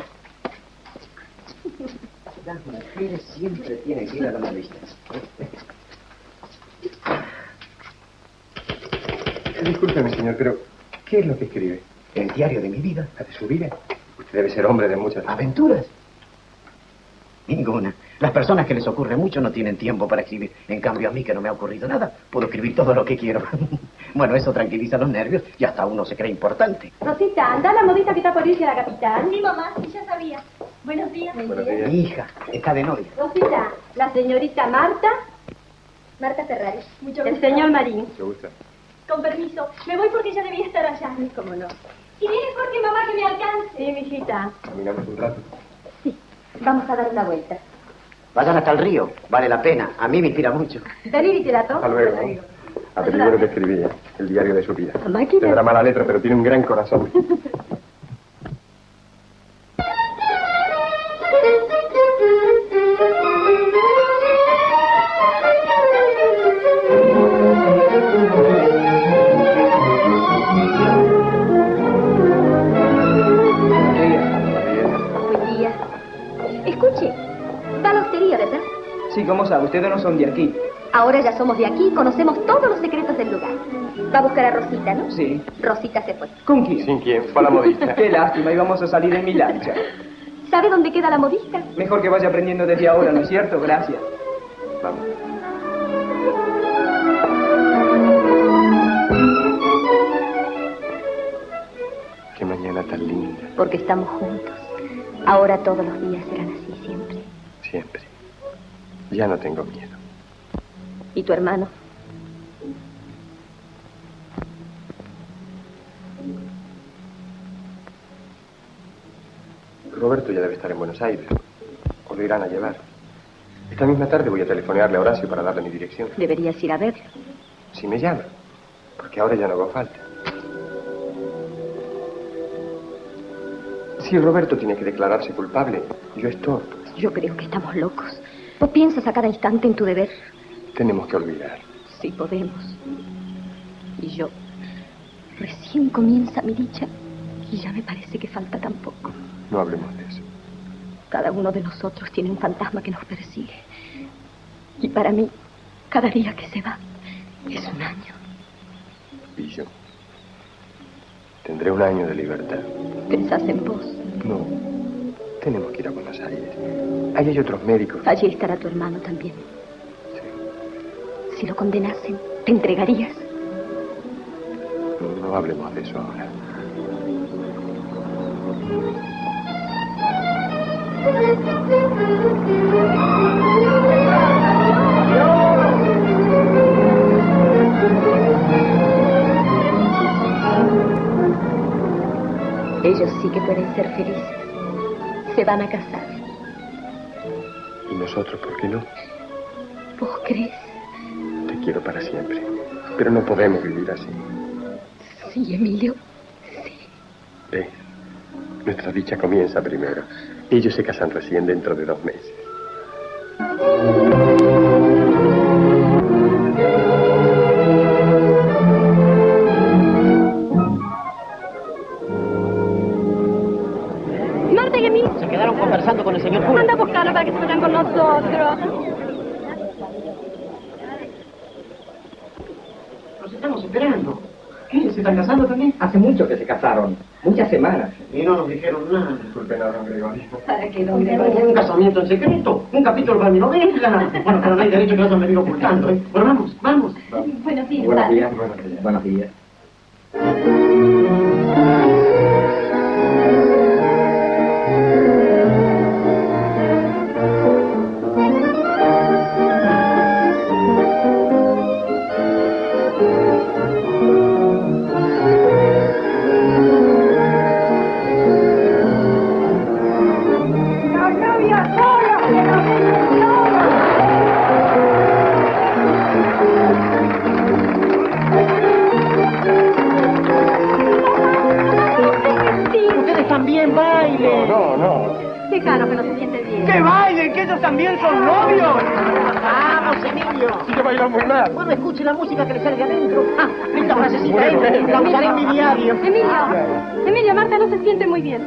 Las mujeres siempre tienen que ir a la modista. Discúlpeme, señor, pero ¿qué es lo que escribe? El diario de mi vida. ¿La de su vida? Usted debe ser hombre de muchas ¿Aventuras? Ninguna. Las personas que les ocurre mucho no tienen tiempo para escribir. En cambio, a mí, que no me ha ocurrido nada, puedo escribir todo lo que quiero. Bueno, eso tranquiliza los nervios y hasta uno se cree importante. Rosita, anda a la modista que está por irse a la capital. Sí, mamá, sí, ya sabía. Buenos días. Buenos días. Mi hija está de novia. Rosita, la señorita Marta. Marta Ferrari. Mucho El gusto. señor Marín. Mucho gusto. Con permiso, me voy porque ya debía estar allá. ¿Cómo no? Si vienes porque mamá que me alcance. Sí, mijita. Caminamos un rato. Vamos a dar una vuelta. Vayan hasta el río. Vale la pena. A mí me inspira mucho. Dani, literato. Hasta luego. Averigué lo que escribía. El diario de su vida. La máquina. Tendrá mala letra, pero tiene un gran corazón. Buen día. Escuche, va a la hostería, ¿verdad? Sí, ¿cómo sabe? Ustedes no son de aquí. Ahora ya somos de aquí y conocemos todos los secretos del lugar. Va a buscar a Rosita, ¿no? Sí. Rosita se fue. ¿Con quién? ¿Sin quién? Fue a la modista. Qué lástima, íbamos a salir en mi lancha. ¿Sabe dónde queda la modista? Mejor que vaya aprendiendo desde ahora, ¿no es cierto? Gracias. Vamos. Qué mañana tan linda. Porque estamos juntos. Ahora todos los días serán así siempre. Siempre. Ya no tengo miedo. ¿Y tu hermano? Roberto ya debe estar en Buenos Aires. O lo irán a llevar. Esta misma tarde voy a telefonearle a Horacio para darle mi dirección. Deberías ir a verlo. Si me llama. Porque ahora ya no hago falta. Si Roberto tiene que declararse culpable, yo estorbo. Yo creo que estamos locos. ¿No piensas a cada instante en tu deber? Tenemos que olvidar. Sí podemos. Y yo... Recién comienza mi dicha y ya me parece que falta tan poco. No hablemos de eso. Cada uno de nosotros tiene un fantasma que nos persigue. Y para mí, cada día que se va es un año. Y yo tendré un año de libertad. ¿Pensás en vos? No. Tenemos que ir a Buenos Aires. Ahí hay otros médicos. Allí estará tu hermano también. Si lo condenasen, ¿te entregarías? No hablemos de eso ahora. Ellos sí que pueden ser felices. Se van a casar. ¿Y nosotros por qué no? ¿Vos crees? Te quiero para siempre. Pero no podemos vivir así. Sí, Emilio. Nuestra dicha comienza primero. Ellos se casan recién dentro de 2 meses. Marta y Emilio. Se quedaron conversando con el señor cura. Anda a buscarla para que se vayan con nosotros. estamos esperando. ¿Qué? ¿Se están casando también? Hace mucho que se casaron. Muchas semanas. Y no nos dijeron nada. Disculpen a don Gregorio. ¿Para qué, don Gregorio? Un casamiento en secreto. Un capítulo para mi novela. Bueno, pero no hay derecho que nos han venido ocultando, ¿eh? Bueno, vamos, vamos. Buenos días. Buenos padre. días. Buenos días. Buenos días. Ustedes también bailen. Déjalo que no se siente bien. ¡Que bailen! ¡Que ellos también son novios! ¡Vamos, Emilio! Sí que bailan muy mal. Bueno, escuche la música que le sale de adentro. Ah, esta frasecita la usaré en mi diario. Emilio, Marta no se siente muy bien.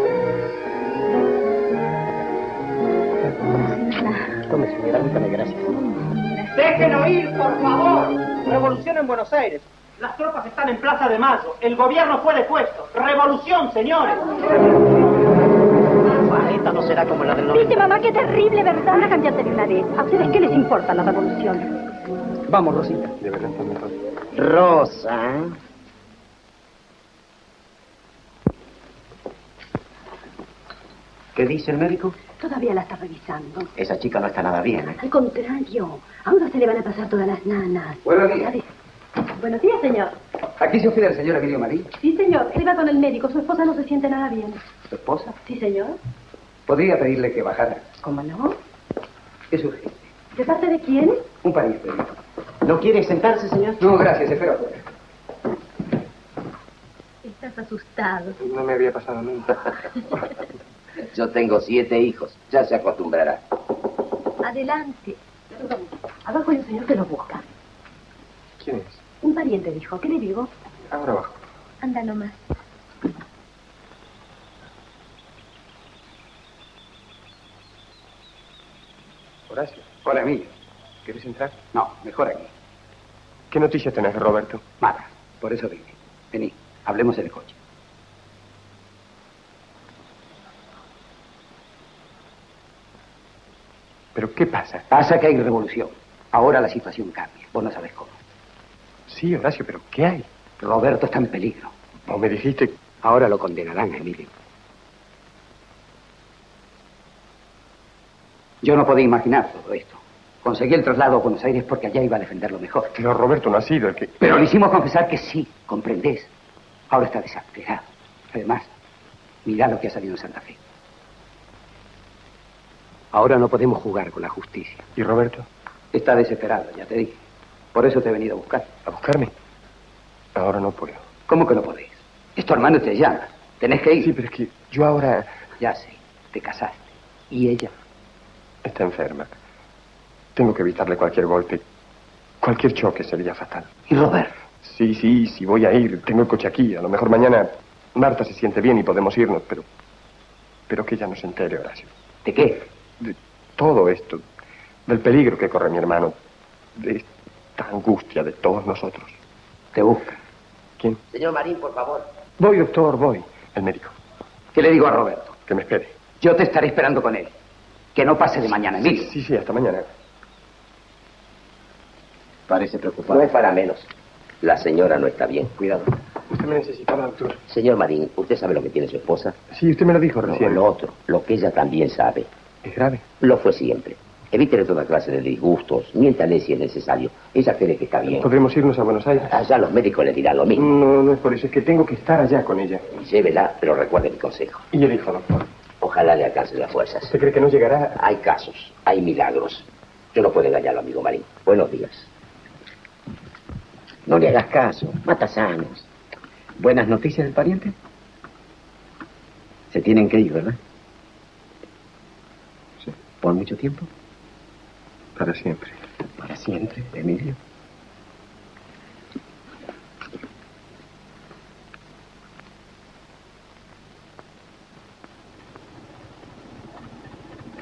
Tome, señora, muchas gracias. Déjenlo ir, por favor. Revolución en Buenos Aires. Las tropas están en Plaza de Mayo. El gobierno fue depuesto. Revolución, señores. Esta no será como la del Dice mamá, qué terrible, ¿verdad? Anda, cambiate de una vez. ¿A ustedes qué les importa la revolución? Vamos, Rosita. De verdad está mejor. Rosa. ¿Qué dice el médico? Todavía la está revisando. Esa chica no está nada bien, ¿eh? Al contrario, ahora se le van a pasar todas las nanas. Buenos días. Buenos días, señor. ¿Aquí se hospeda el señor Emilio Marín? Sí, señor. Él va con el médico. Su esposa no se siente nada bien. ¿Su esposa? Sí, señor. ¿Podría pedirle que bajara? ¿Cómo no? Es urgente. ¿De parte de quién? Un pariente. ¿No quiere sentarse, señor? No, gracias, espero afuera. Estás asustado. No me había pasado nunca. Yo tengo 7 hijos. Ya se acostumbrará. Adelante. Abajo hay un señor que lo busca. ¿Quién es? Un pariente dijo. ¿Qué le digo? Ahora abajo. Anda nomás. Horacio. Hola, Emilio. ¿Quieres entrar? No, mejor aquí. ¿Qué noticias tenés de Roberto? Nada, por eso vine. Vení, hablemos en el coche. ¿Pero qué pasa? Pasa que hay revolución. Ahora la situación cambia. Vos no sabés cómo. Sí, Horacio, pero ¿qué hay? Roberto está en peligro. Vos me dijiste... Ahora lo condenarán, Emilio. Yo no podía imaginar todo esto. Conseguí el traslado a Buenos Aires porque allá iba a defenderlo mejor. Pero Roberto no ha sido el que... Pero le hicimos confesar que sí, comprendés. Ahora está desesperado. Además, mirá lo que ha salido en Santa Fe. Ahora no podemos jugar con la justicia. ¿Y Roberto? Está desesperado, ya te dije. Por eso te he venido a buscar. ¿A buscarme? Ahora no puedo. ¿Cómo que no podés? Es tu hermano te llama. Tenés que ir. Sí, pero es que yo ahora... Ya sé, te casaste. ¿Y ella? Está enferma. Tengo que evitarle cualquier golpe. Cualquier choque sería fatal. ¿Y Robert? Sí, voy a ir. Tengo el coche aquí. A lo mejor mañana Marta se siente bien y podemos irnos, pero... Pero que ella no se entere, Horacio. ¿De qué? De todo esto. Del peligro que corre mi hermano. De esta angustia de todos nosotros. Te busca. ¿Quién? Señor Marín, por favor. Voy, doctor, voy. El médico. ¿Qué le digo a Roberto? Que me espere. Yo te estaré esperando con él. Que no pase de mañana, Emilio. Sí, hasta mañana. Parece preocupado. No es para menos. La señora no está bien. Cuidado. Usted me necesitaba, doctor. Señor Marín, ¿usted sabe lo que tiene su esposa? Sí, usted me lo dijo No, recién. lo otro, lo que ella también sabe. ¿Es grave? Lo fue siempre. Evítele toda clase de disgustos. Miéntale si es necesario. Ella cree que está bien. ¿Podremos irnos a Buenos Aires? Allá los médicos le dirán lo mismo. No es por eso. Es que tengo que estar allá con ella. Llévela, pero recuerde mi consejo. Y el hijo, doctor. Ojalá le alcancen las fuerzas. ¿Usted cree que no llegará? Hay casos, hay milagros. Yo no puedo engañarlo, amigo Marín. Buenos días. No le hagas caso. Mata sanos. ¿Buenas noticias del pariente? Se tienen que ir, ¿verdad? Sí. ¿Por mucho tiempo? Para siempre. Para siempre, Emilio.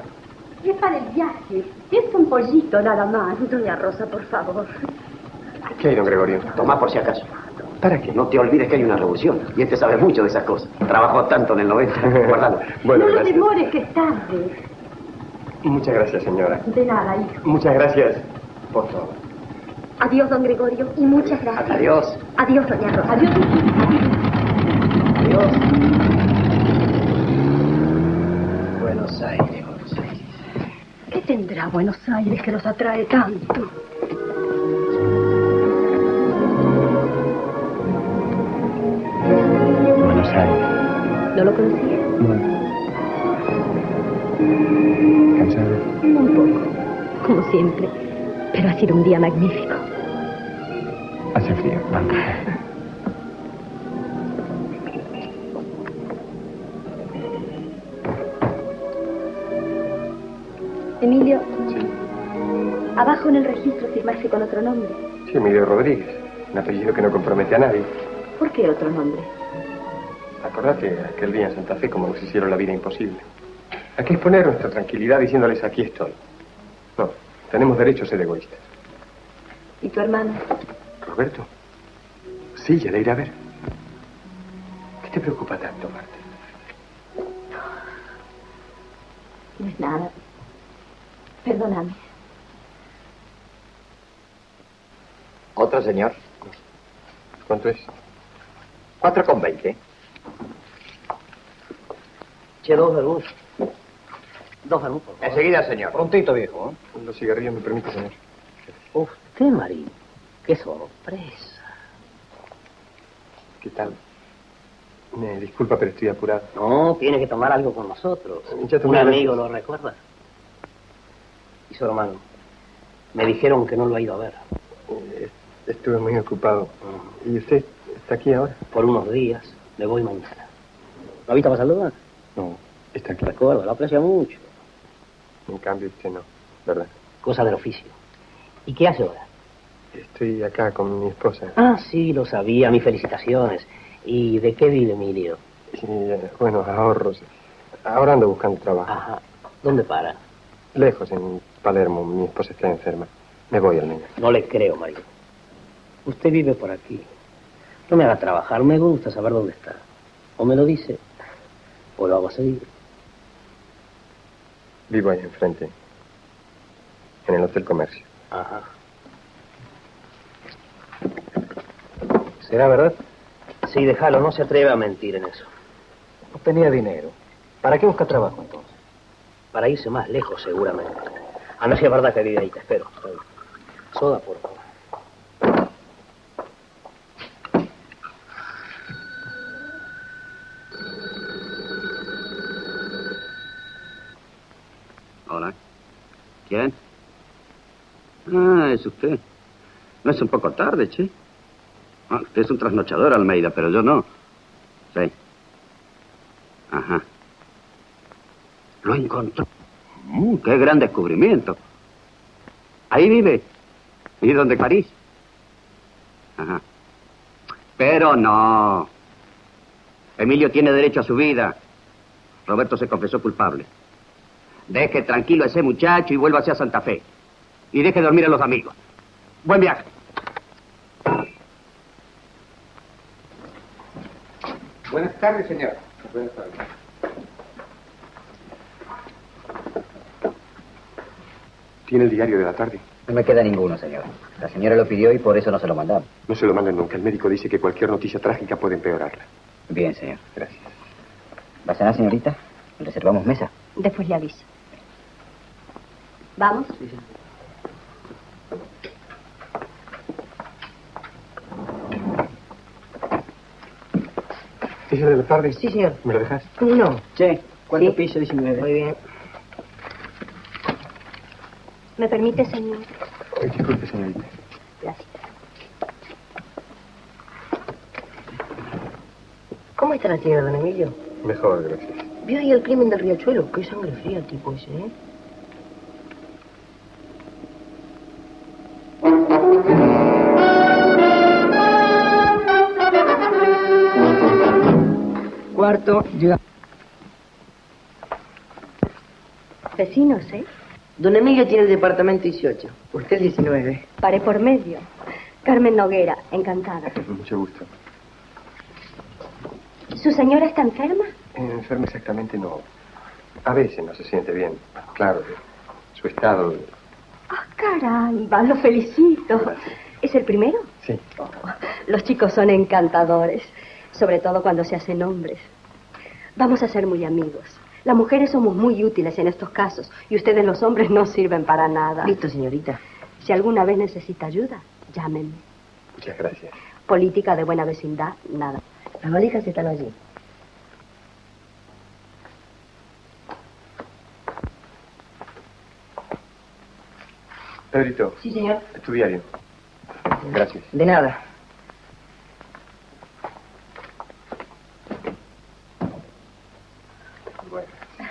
Es para el viaje. Es un pollito nada más. Doña Rosa, por favor. Ay, ¿Qué hay, don Gregorio? Tomá por si acaso. ¿Para qué? No te olvides que hay una revolución. Y este sabe mucho de esas cosas. Trabajó tanto en el 90. Guardalo. Bueno, no gracias. demores, que es tarde. Muchas gracias, señora. De nada, hijo. Muchas gracias por todo. Adiós, don Gregorio, y muchas gracias. Adiós. Adiós, doña Rosa. Adiós. Adiós. Buenos Aires. ¿Qué tendrá Buenos Aires que los atrae tanto? Buenos Aires. ¿No lo conocía? No. ¿Cansado? Muy poco, como siempre. Pero ha sido un día magnífico. Hace frío. Vamos. Emilio, Sí. abajo en el registro firmaste con otro nombre. Sí, Emilio Rodríguez. Un apellido que no compromete a nadie. ¿Por qué otro nombre? Acordate aquel día en Santa Fe como nos hicieron la vida imposible. Hay que exponer nuestra tranquilidad diciéndoles aquí estoy. No, tenemos derecho a ser egoístas. ¿Y tu hermano? ¿Roberto? Sí, ya le iré a ver. ¿Qué te preocupa tanto, Marta? No es nada. Perdóname. Otro, señor. ¿Cuánto es? 4,20. Che, 2 vermouth. 2 vermouth, por favor. Enseguida, señor. Prontito, viejo. Los cigarrillos me permite, señor. Usted, Marín. Qué sorpresa. ¿Qué tal? Me disculpa, pero estoy apurado. No, tiene que tomar algo con nosotros. Ya Un tomé amigo, gracias. ¿lo recuerda? Y su hermano. Me dijeron que no lo ha ido a ver. Estuve muy ocupado. ¿Y usted está aquí ahora? Por unos días. Me voy mañana. ¿Lo ha visto para saludar? No, está aquí. Recuerdo, lo aprecia mucho. En cambio, usted no, ¿verdad? Cosa del oficio. ¿Y qué hace ahora? Estoy acá con mi esposa. Ah, sí, lo sabía. Mis felicitaciones. ¿Y de qué vive Emilio? Y, bueno, ahorros. Ahora ando buscando trabajo. Ajá. ¿Dónde para? Lejos, en Palermo. Mi esposa está enferma. Me voy al menos. No le creo, marido. Usted vive por aquí. No me haga trabajar. Me gusta saber dónde está. O me lo dice, o lo hago a seguir. Vivo ahí enfrente. En el Hotel Comercio. Ajá. ¿Será verdad? Sí, déjalo. No se atreve a mentir en eso. No tenía dinero. ¿Para qué busca trabajo, entonces? Para irse más lejos, seguramente. A no ser verdad que vive ahí. Te espero. Soda, por favor. Hola. ¿Quién? Ah, es usted. No es un poco tarde, che. Ah, usted es un trasnochador, Almeida, pero yo no. Sí. Ajá. Lo encontró. ¡Qué gran descubrimiento! Ahí vive. ¿Y dónde, París? Ajá. Pero no. Emilio tiene derecho a su vida. Roberto se confesó culpable. Deje tranquilo a ese muchacho y vuélvase a Santa Fe. Y deje dormir a los amigos. Buen viaje. Buenas tardes, señor. Buenas tardes. ¿Tiene el diario de la tarde? No me queda ninguno, señor. La señora lo pidió y por eso no se lo mandamos. No se lo manden nunca. El médico dice que cualquier noticia trágica puede empeorarla. Bien, señor. Gracias. ¿Va a cenar, señorita? ¿Reservamos mesa? Después le aviso. ¿Vamos? Sí, sí. ¿Es el de la tarde? Sí, señor. ¿Me lo dejas? No. Che, ¿cuánto Sí. piso? 19. Muy bien. ¿Me permite, señor? Ay, disculpe, señorita. Gracias. ¿Cómo está la señora, don Emilio? Mejor, gracias. ¿Vio ahí el crimen del Riachuelo? Qué sangre fría el tipo ese, ¿eh? Cuarto, llega. Vecinos, ¿eh? Don Emilio tiene el departamento 18. Usted el 19. Paré por medio. Carmen Noguera, encantada. Mucho gusto. ¿Su señora está enferma? Enferma exactamente no. A veces no se siente bien. Claro, su estado... Ah, caramba, lo felicito. Gracias. ¿Es el primero? Sí. Oh, los chicos son encantadores, sobre todo cuando se hacen hombres. Vamos a ser muy amigos. Las mujeres somos muy útiles en estos casos y ustedes los hombres no sirven para nada. Listo, señorita. Si alguna vez necesita ayuda, llámenme. Muchas gracias. Política de buena vecindad, nada. Las valijas están allí. Pedrito. Sí, señor. Tu diario. Gracias. De nada. Bueno,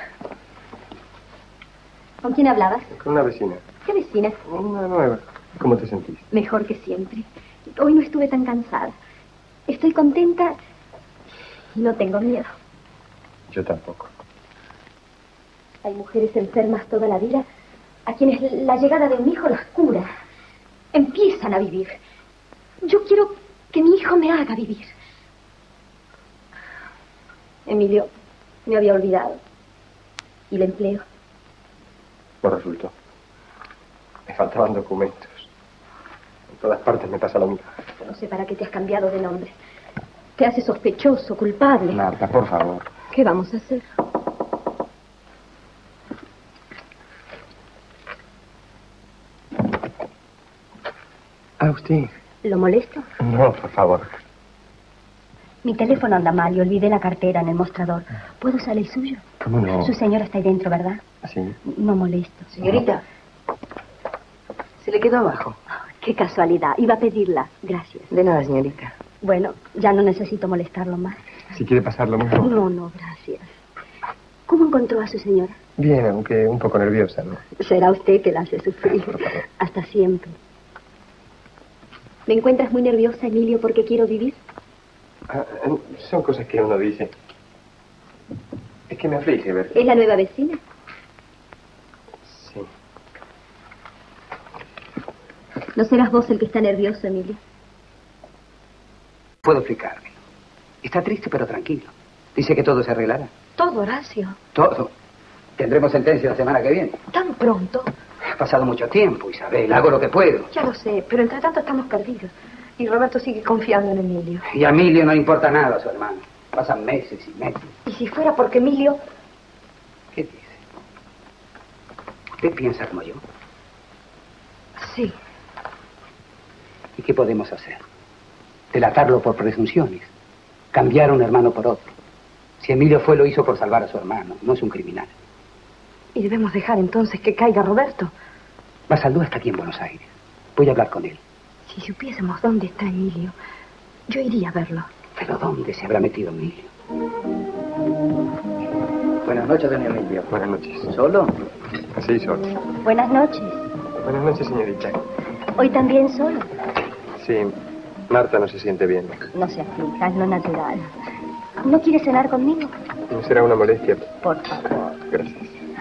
¿Con quién hablabas? con una vecina. ¿Qué vecina? Una nueva. ¿Cómo te sentís? Mejor que siempre. Hoy no estuve tan cansada. Estoy contenta y no tengo miedo. Yo tampoco. Hay mujeres enfermas toda la vida a quienes la llegada de un hijo los cura. Empiezan a vivir. Yo quiero que mi hijo me haga vivir. Emilio me había olvidado. ¿Y el empleo? No resultó. Me faltaban documentos. En todas partes me pasa lo mismo. No sé para qué te has cambiado de nombre. Te hace sospechoso, culpable. Marta, por favor. ¿Qué vamos a hacer? ¿Usted? ¿Lo molesto? No, por favor. Mi teléfono anda mal y olvidé la cartera en el mostrador. ¿Puedo usar el suyo? ¿Cómo no? Su señora está ahí dentro, ¿verdad? Sí. No molesto. Señorita, se le quedó abajo. Qué casualidad. Iba a pedirla. Gracias. De nada, señorita. Bueno, ya no necesito molestarlo más. Si quiere pasar lo mismo. No, gracias. ¿Cómo encontró a su señora? Bien, aunque un poco nerviosa, ¿no? Será usted que la hace sufrir. Hasta siempre. ¿Me encuentras muy nerviosa, Emilio, porque quiero vivir? Son cosas que uno dice. Es que me aflige ver. ¿Es la nueva vecina? Sí. ¿No serás vos el que está nervioso, Emilio? Puedo explicarme. Está triste pero tranquilo. Dice que todo se arreglará. Todo, Horacio. Todo. Tendremos sentencia la semana que viene. ¿Tan pronto? Ha pasado mucho tiempo, Isabel. Hago lo que puedo. Ya lo sé, pero entre tanto estamos perdidos. Y Roberto sigue confiando en Emilio. Y a Emilio no le importa nada a su hermano. Pasan meses y meses. ¿Y si fuera porque Emilio... ¿Qué dice? ¿Usted piensa como yo? Sí. ¿Y qué podemos hacer? Delatarlo por presunciones. Cambiar a un hermano por otro. Si Emilio lo hizo por salvar a su hermano. No es un criminal. ¿Y debemos dejar entonces que caiga Roberto? Basaldúa está aquí en Buenos Aires. Voy a hablar con él. Si supiésemos dónde está Emilio, yo iría a verlo. ¿Pero dónde se habrá metido Emilio? Buenas noches, don Emilio. Buenas noches. ¿Solo? Sí, solo. Buenas noches. Buenas noches, señorita. ¿Hoy también solo? Sí, Marta no se siente bien. No se aflija, es lo natural. ¿No quiere cenar conmigo? ¿No será una molestia? Por favor. Gracias.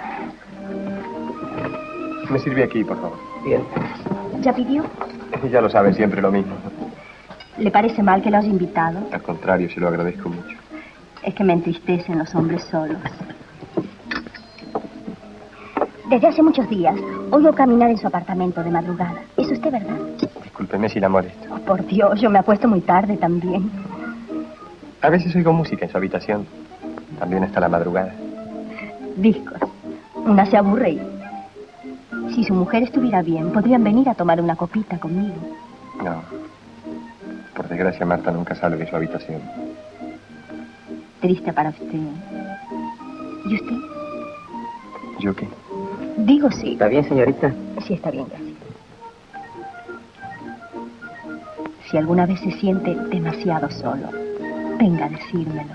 Me sirve aquí, por favor. Bien. ¿Ya pidió? Ya lo sabe, siempre lo mismo. ¿Le parece mal que lo haya invitado? Al contrario, se lo agradezco mucho. Es que me entristecen los hombres solos. Desde hace muchos días oigo caminar en su apartamento de madrugada. ¿Es usted, verdad? Discúlpeme si la molesto. Oh, por Dios, yo me acuesto muy tarde también. A veces oigo música en su habitación. También hasta la madrugada. Discos. Una se aburre y... Si su mujer estuviera bien, podrían venir a tomar una copita conmigo. No. Por desgracia, Marta nunca sale de su habitación. Triste para usted. ¿Y usted? ¿Yo qué? Digo sí. ¿Está bien, señorita? Sí, está bien, gracias. Si alguna vez se siente demasiado solo, venga a decírmelo.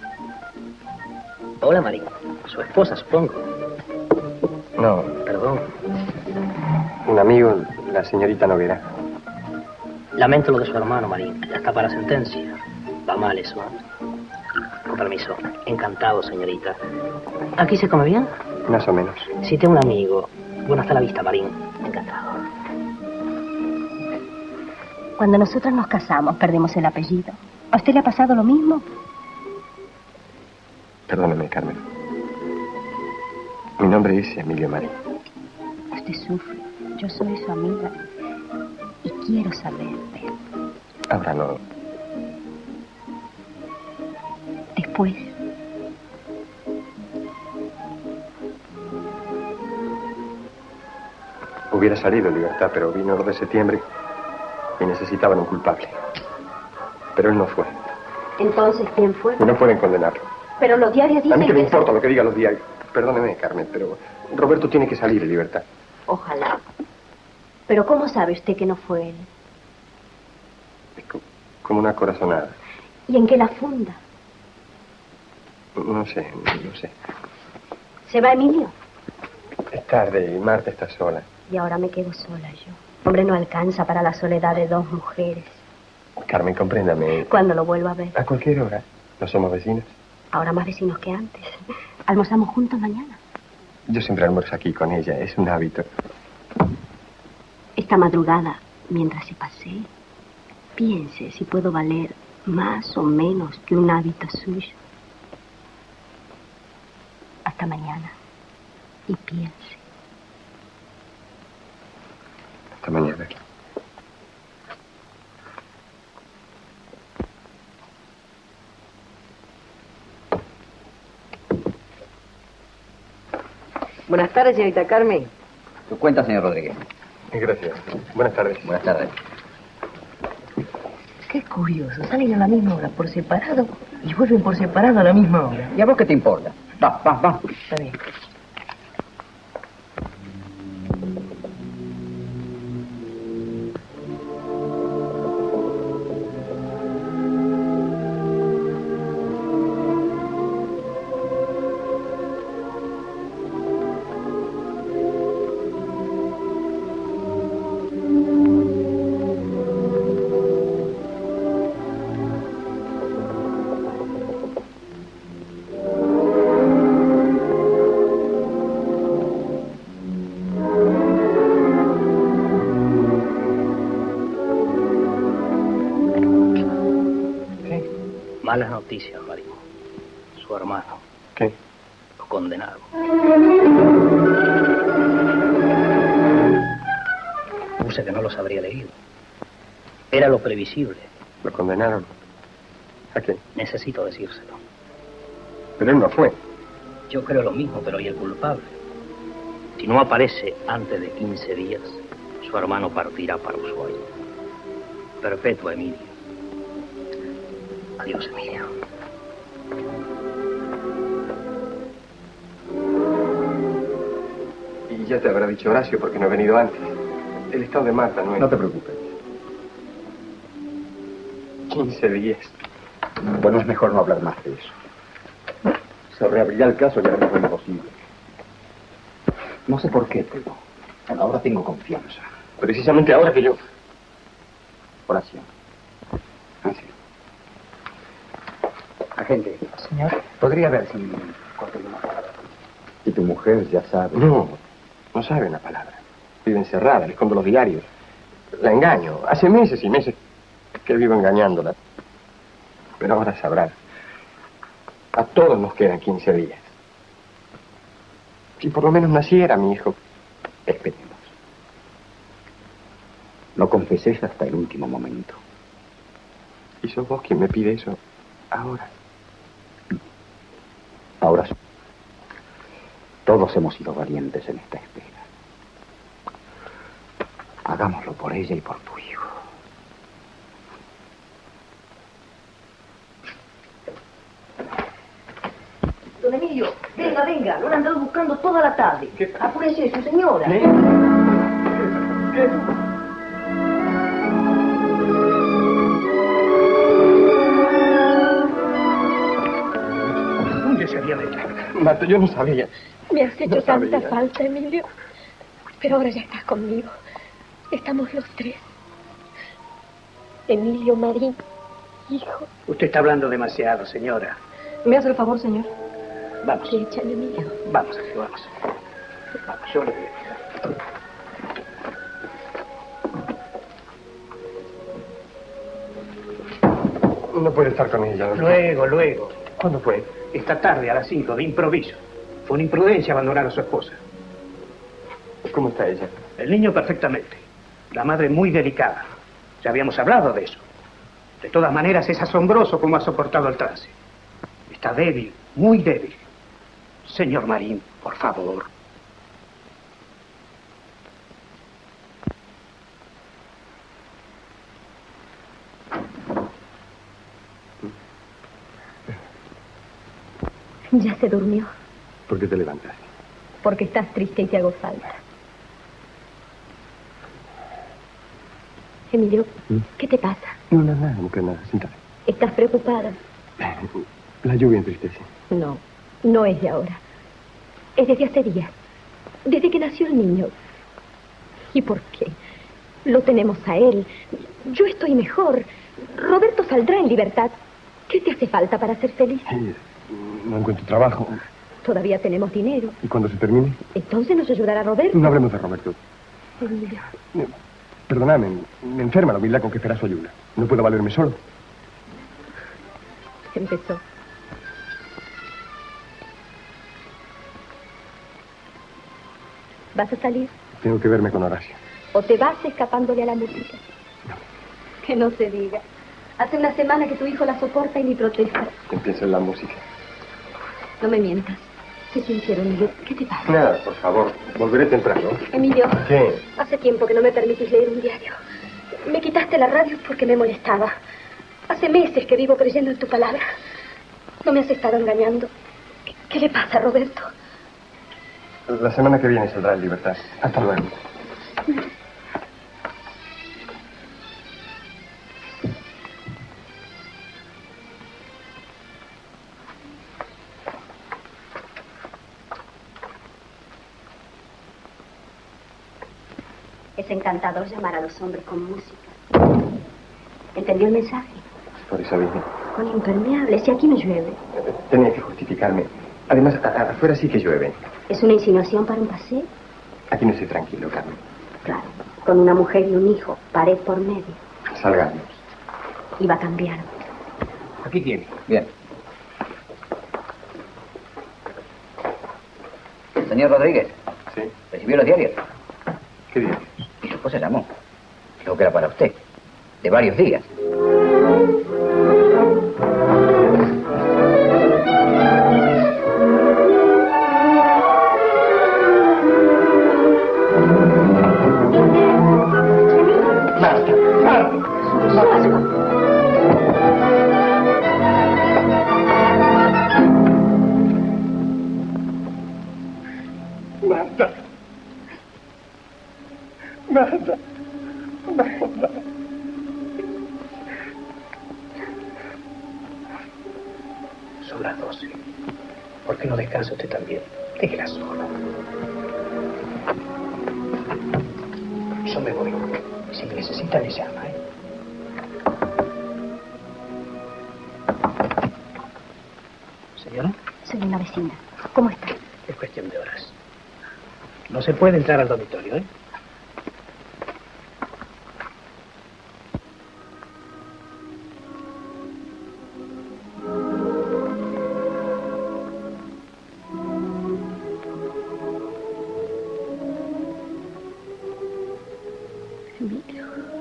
Hola, María. Su esposa, supongo. No. Perdón. Un amigo, la señorita Noguera. Lamento lo de su hermano, Marín. Ya está para sentencia. Va mal eso. Con permiso. Encantado, señorita. ¿Aquí se come bien? Más o menos. Sí, tengo un amigo. Bueno, hasta la vista, Marín. Encantado. Cuando nosotros nos casamos, perdemos el apellido. ¿A usted le ha pasado lo mismo? Perdóneme, Carmen. Mi nombre es Emilio Marín. Usted sufre. Yo soy su amiga. Y quiero saberte. Ahora no. Después. Hubiera salido en libertad, pero vino el 2 de septiembre y necesitaban un culpable. Pero él no fue. Entonces, ¿quién fue? Y no pueden condenarlo. Pero los diarios dicen A mí que me que... importa lo que digan los diarios. Perdóneme, Carmen, pero Roberto tiene que salir en libertad. Ojalá. Pero ¿cómo sabe usted que no fue él? Es como una corazonada. ¿Y en qué la funda? No sé, no sé. ¿Se va Emilio? Es tarde y Marta está sola. Y ahora me quedo sola yo. Hombre, no alcanza para la soledad de dos mujeres. Carmen, compréndame. Cuando lo vuelva a ver. A cualquier hora. ¿No somos vecinos? Ahora más vecinos que antes. ¿Almorzamos juntos mañana? Yo siempre almuerzo aquí con ella. Es un hábito. Esta madrugada, mientras se pasee, piense si puedo valer más o menos que un hábito suyo. Hasta mañana. Y piense. Hasta mañana. Buenas tardes, señorita Carmen. Tu cuenta, señor Rodríguez. Gracias. Buenas tardes. Buenas tardes. Qué curioso. Salen a la misma hora por separado y vuelven por separado a la misma hora. ¿Y a vos qué te importa? Va. Está bien. Malas noticias, Marín. Su hermano. ¿Qué? Lo condenaron. Puse que no los habría leído. Era lo previsible. ¿Lo condenaron? ¿A qué? Necesito decírselo. Pero él no fue. Yo creo lo mismo, pero ¿y el culpable? Si no aparece antes de 15 días, su hermano partirá para Ushuaia. Perpetua, Emilio. Adiós, Emilio. Y ya te habrá dicho Horacio porque no he venido antes. El estado de Marta no es... No te preocupes. 15 días. Bueno, es mejor no hablar más de eso. Se reabrirá el caso y haremos lo imposible. No sé por qué, pero bueno, ahora tengo confianza. Precisamente ahora que yo... Horacio. Así. Agente. Señor. ¿Podría ver si conseguimos una palabra? Y tu mujer ya sabe. No sabe una palabra. Vive encerrada, le escondo los diarios. La engaño. Hace meses y meses que vivo engañándola. Pero ahora sabrá. A todos nos quedan 15 días. Si por lo menos naciera mi hijo. Esperemos. No confeséis hasta el último momento. ¿Y sos vos quien me pide eso ahora? Ahora todos hemos sido valientes en esta espera. Hagámoslo por ella y por tu hijo. Don Emilio, venga, lo han andado buscando toda la tarde. Apúrese, su señora. ¿Dónde se había metido? Marta, yo no sabía. Me has hecho No tanta sabía. falta, Emilio. Pero ahora ya estás conmigo. Estamos los tres. Emilio Marín, hijo. Usted está hablando demasiado, señora. ¿Me hace el favor, señor? Vamos. Sí, échale, Emilio. Vamos, amigo, vamos. Vamos, yo le voy a ayudar. No puede estar con ella. Luego. ¿Cuándo fue? Esta tarde a las 5, de improviso. Fue una imprudencia abandonar a su esposa. ¿Cómo está ella? El niño perfectamente. La madre muy delicada. Ya habíamos hablado de eso. De todas maneras, es asombroso cómo ha soportado el trance. Está débil, muy débil. Señor Marín, por favor. Ya se durmió. ¿Por qué te levantas? Porque estás triste y te hago falta. Emilio, ¿qué te pasa? No, nada, mujer, nada. Siéntate. ¿Estás preocupada? La lluvia entristece. No, no es de ahora. Es desde hace días. Desde que nació el niño. ¿Y por qué? Lo tenemos a él. Yo estoy mejor. Roberto saldrá en libertad. ¿Qué te hace falta para ser feliz? No encuentro trabajo. Todavía tenemos dinero. ¿Y cuando se termine? Entonces nos ayudará Roberto. No hablemos de Roberto. Emilio. Perdóname, me enferma la humildad con que espera su ayuda. No puedo valerme solo. Empezó. ¿Vas a salir? Tengo que verme con Horacio. ¿O te vas escapándole a la música? No. Que no se diga. Hace una semana que tu hijo la soporta y ni protesta. Empieza la música. No me mientas. Sé sincero, Emilio. ¿Qué te pasa? Nada, por favor. Volveré temprano. Emilio. ¿Qué? Hace tiempo que no me permitís leer un diario. Me quitaste la radio porque me molestaba. Hace meses que vivo creyendo en tu palabra. No me has estado engañando. ¿Qué le pasa a Roberto? La semana que viene saldrá en libertad. Hasta luego. Es encantador llamar a los hombres con música. ¿Entendió el mensaje? Por eso vine. Con impermeables, y aquí no llueve. Tenía que justificarme. Además, afuera sí que llueve. ¿Es una insinuación para un paseo? Aquí no estoy tranquilo, Carmen. Claro. Con una mujer y un hijo, pared por medio. Salgamos. Iba a cambiar. Aquí tiene. Bien. Señor Rodríguez. Sí. ¿Recibió los diarios? ¿Qué diarios? Mi esposa llamó. Creo que era para usted. De varios días. Marta. Marta. Marta. Son las 12. ¿Por qué no descansa usted también? Déjela sola. Yo me voy. Si me necesita, le llama, ¿eh? ¿Señora? Soy una vecina. ¿Cómo está? Es cuestión de horas. No se puede entrar al dormitorio, ¿eh? Emilio.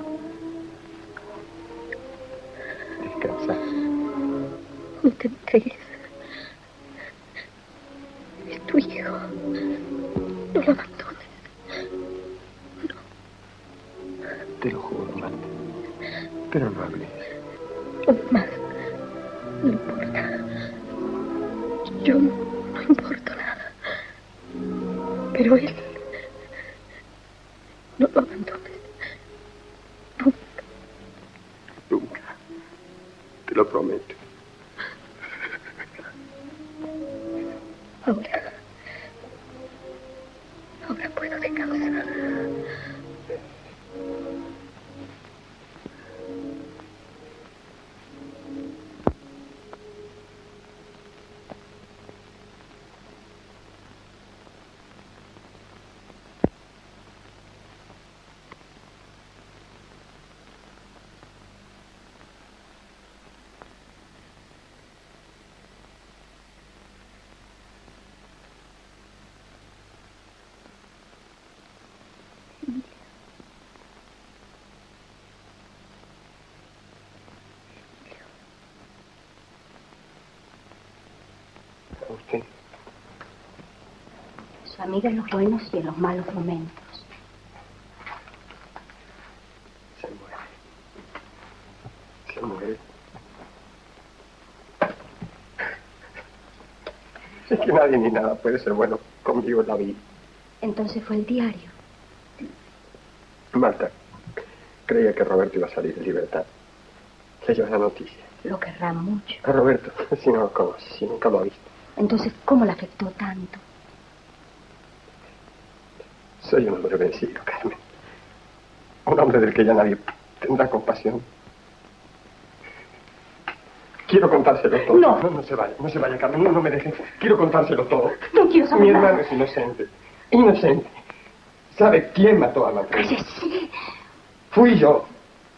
Descansa. No te entregues. Es tu hijo. No lo abandones. Te lo juro, Marta. Pero no hables. Un más. No importa. Yo no importo nada. Pero él... No lo abandones. Nunca. Nunca. Te lo prometo. Ahora puedo descansar. amiga en los buenos y en los malos momentos. Se muere. Es que nadie ni nada puede ser bueno conmigo en la vida. Entonces fue el diario. Marta, creía que Roberto iba a salir en libertad. Leyó la noticia. Lo querrá mucho. A Roberto, si no lo conoce, si nunca lo ha visto. Entonces, ¿cómo le afectó tanto? Soy un hombre vencido, Carmen. Un hombre del que ya nadie tendrá compasión. Quiero contárselo todo. No. No se vaya, Carmen. No me deje. Quiero contárselo todo. No quiero saber Mi nada. hermano es inocente. Inocente. ¿Sabe quién mató a Manfredi? Sí. Fui yo.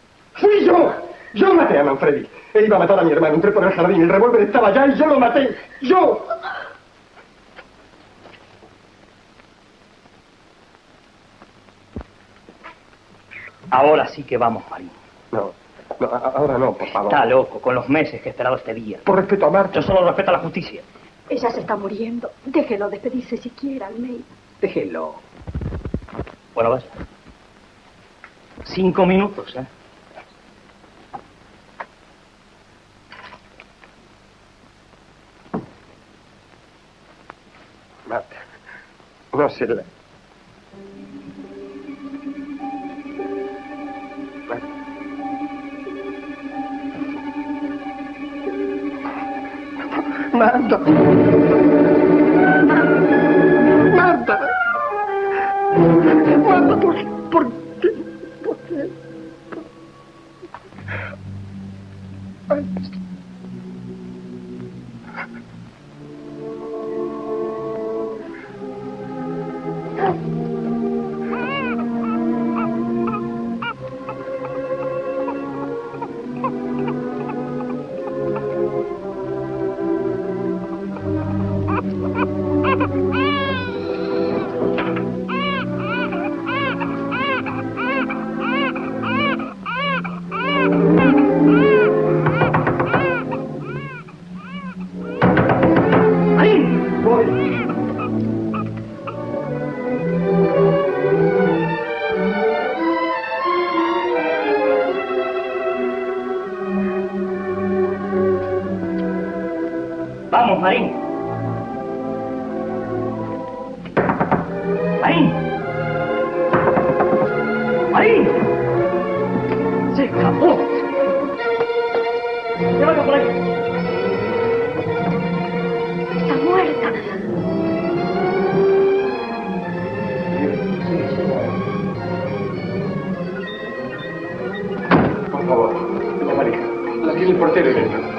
Yo maté a Manfredi. Él iba a matar a mi hermano. Entré por el jardín. El revólver estaba allá y yo lo maté. ¡Yo! Ahora sí que vamos, Marín. No, ahora no, por favor. Está loco, con los meses que he esperado este día. Por respeto a Marta. Yo solo respeto a la justicia. Ella se está muriendo. Déjelo despedirse siquiera, Almeida. Déjelo. Bueno, vas. 5 minutos, ¿eh? Marta, no sé la... Marta. Marta, ¿por qué? Ay. Vamos, Marín. Marín. Marín. Se escapó. Llévalo por ahí. Está muerta. Por favor, la pareja. La tiene el portero dentro.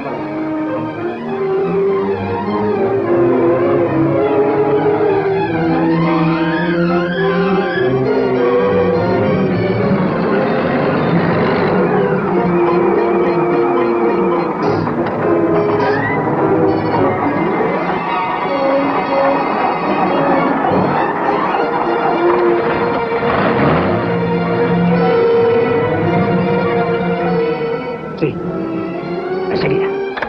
Sí. Enseguida.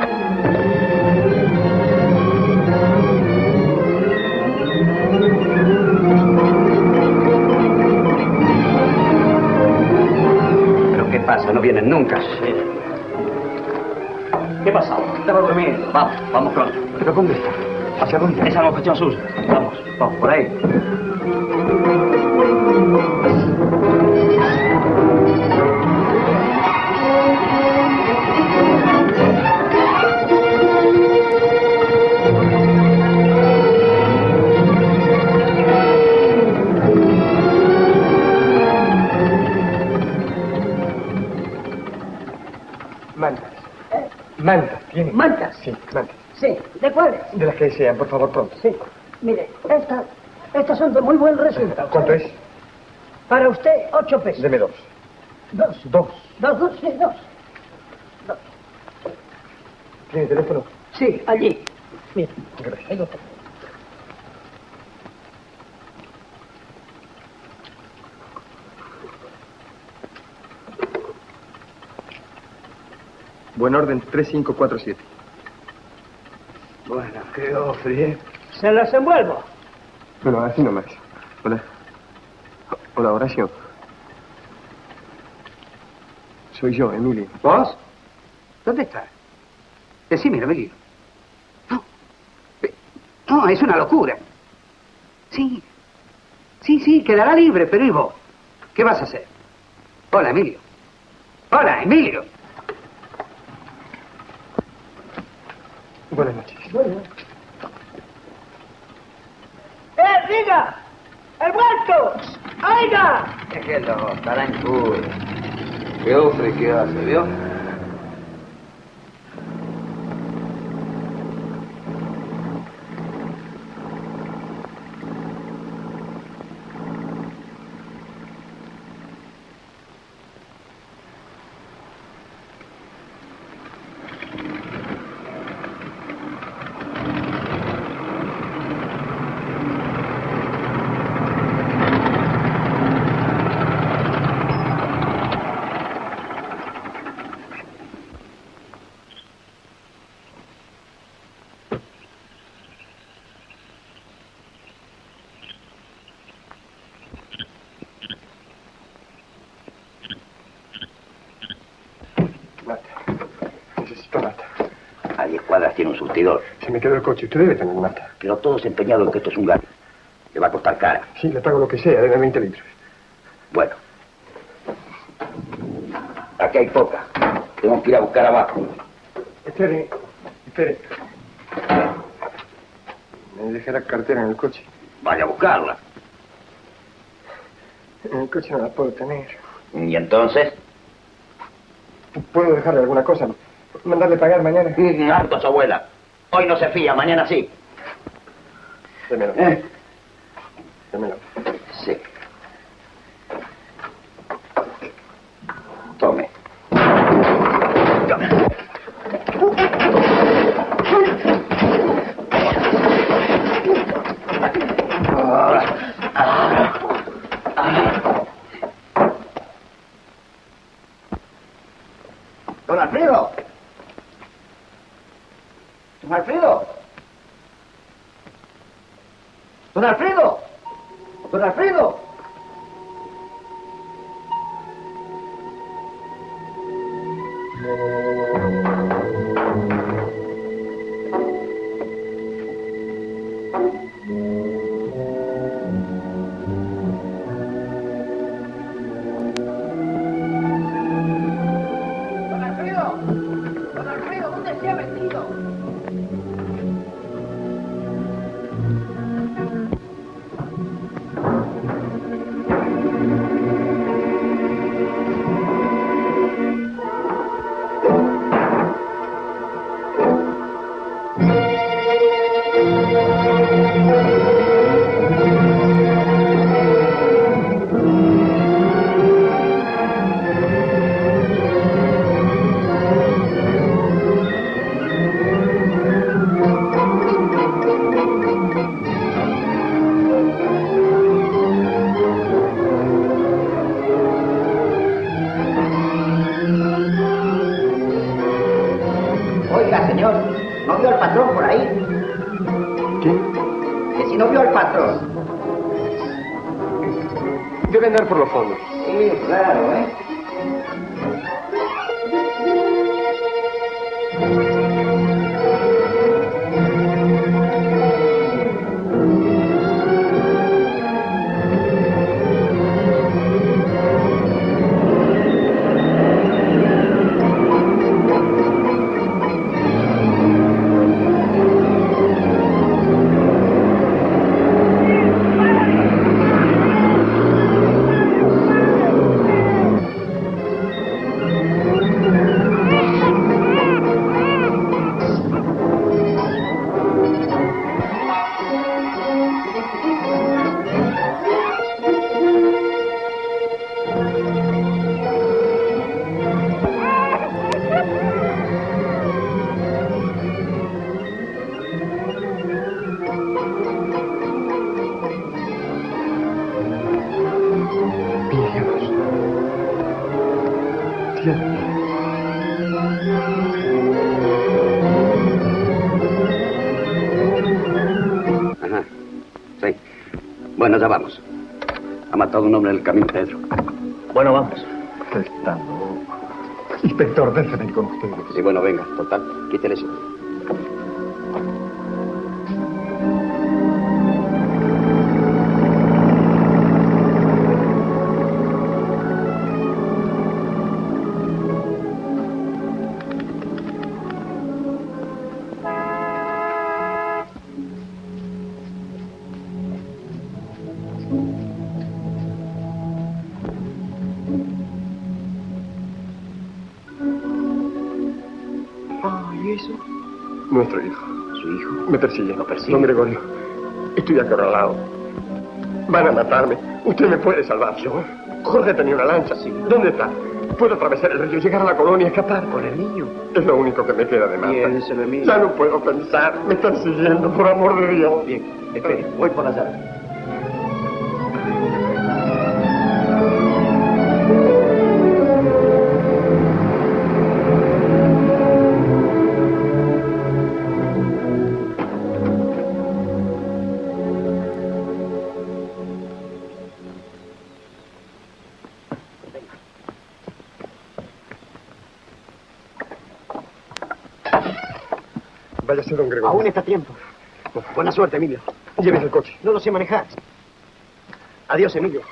¿Pero qué pasa? ¿No vienen nunca? ¿Qué pasa? Estaba durmiendo. Vamos pronto. ¿Pero dónde está? ¿Hacia dónde? Esa no es cuestión suya. Vamos por ahí. Mantas, ¿tiene? ¿Mantas? Sí, mantas. Sí. ¿De cuáles? De las que sean, por favor, pronto. Sí. Mire, estas son de muy buen resultado. ¿Cuánto es? Para usted, 8 pesos. Deme 2. 2. Dos. Sí, 2. ¿Tiene teléfono? Sí, allí. Mire. Gracias. Ahí lo tengo. Buen orden, 3547. Bueno, ¿qué ofre? Se las envuelvo. Bueno, así nomás. Hola. Hola, Horacio. Soy yo, Emilio. ¿Vos? ¿Dónde estás? Decime, Emilio. No. No, es una locura. Sí. Sí, quedará libre, pero ¿y vos? ¿Qué vas a hacer? Hola, Emilio. Hola, Emilio. Buenas noches. ¡Diga! ¡El muerto! ¡Oiga! Déjelo, estará en culo. ¿Qué ofre qué hace, vio? A 10 cuadras tiene un surtidor. Se me quedó el coche. Usted debe tener nata. Pero todos empeñados en que esto es un gato. Le va a costar cara. Sí, le pago lo que sea, debe 20 litros. Bueno. Aquí hay poca. Tenemos que ir a buscar abajo. Espere. Me dejé la cartera en el coche. Vaya a buscarla. En el coche no la puedo tener. ¿Y entonces? ¿Puedo dejarle alguna cosa? ¿Mandarle pagar mañana? Harto su abuela. Hoy no se fía, mañana sí. Démelo. Démelo. Sí. Tome. Don Alfredo. Don Alfredo. Don Alfredo. Don Alfredo. Don Alfredo, ¿dónde se ha metido? Oiga, señor, ¿no vio al patrón por ahí? ¿Qué? Que si no vio al patrón. Debe andar por los fondos. Sí, claro, ¿eh? Ajá. Sí. Bueno, ya vamos. Ha matado un hombre en el camino, Pedro. Bueno, vamos. Está loco. Inspector, déjenme ir con ustedes. Sí, bueno, venga, total. Quítele eso. ¿Y eso? Nuestro hijo. ¿Su hijo? Me persigue. ¿Lo persigue? Don Gregorio, estoy acorralado. Van a matarme. Usted me puede salvar. ¿Yo? Jorge tenía una lancha. Sí. ¿Dónde está? Puedo atravesar el río, llegar a la colonia y escapar. ¿Con el niño? Es lo único que me queda de Marta. Bien, se lo envío. Ya no puedo pensar. Me están siguiendo, por amor de Dios. Bien, espere, voy por la llave. Váyase, don Gregorio. Aún está a tiempo. Buena suerte, Emilio. Llévese el coche. No lo sé manejar. Adiós, Emilio.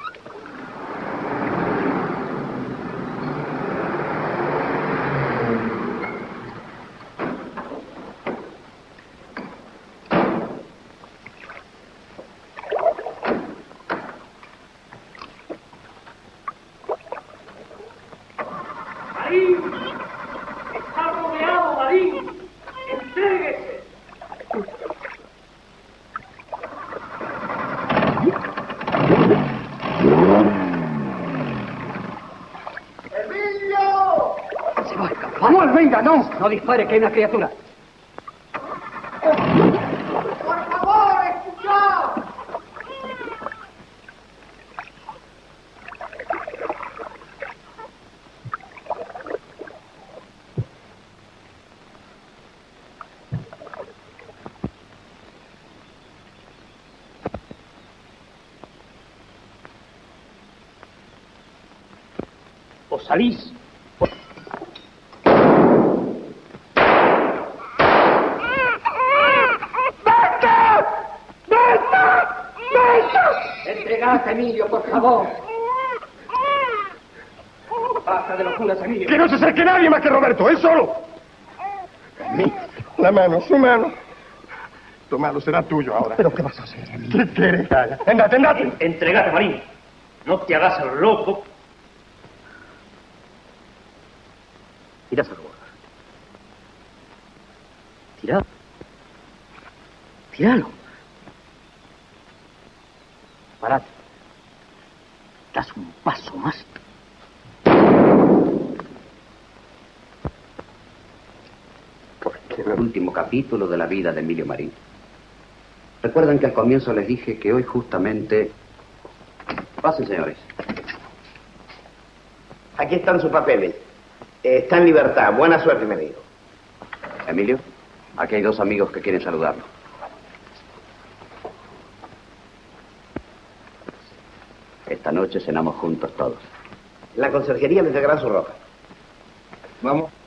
Marín, está rodeado, Marín. Entréguese. ¡Emilio! Se va a escapar. ¡No, venga, no! No dispare, que hay una criatura. ¡Por favor, escuchad! O salís. Entregate, Emilio, por favor. Basta de locuras, Emilio. Que no se acerque nadie más que Roberto, él solo. La mano, su mano. Tomalo, será tuyo ahora. ¿Pero qué vas a hacer, Emilio? ¿Qué quieres que haga? Andate, andate. Entregate, Marín. No te hagas el loco. Tira esa gorda. Tira. Tíralo. Parate. Das un paso más. El último capítulo de la vida de Emilio Marín. Recuerdan que al comienzo les dije que hoy justamente... Pasen, señores. Aquí están sus papeles. Está en libertad. Buena suerte, me digo. Emilio, aquí hay dos amigos que quieren saludarlo. Esta noche cenamos juntos todos. La conserjería me entregará su ropa. Vamos.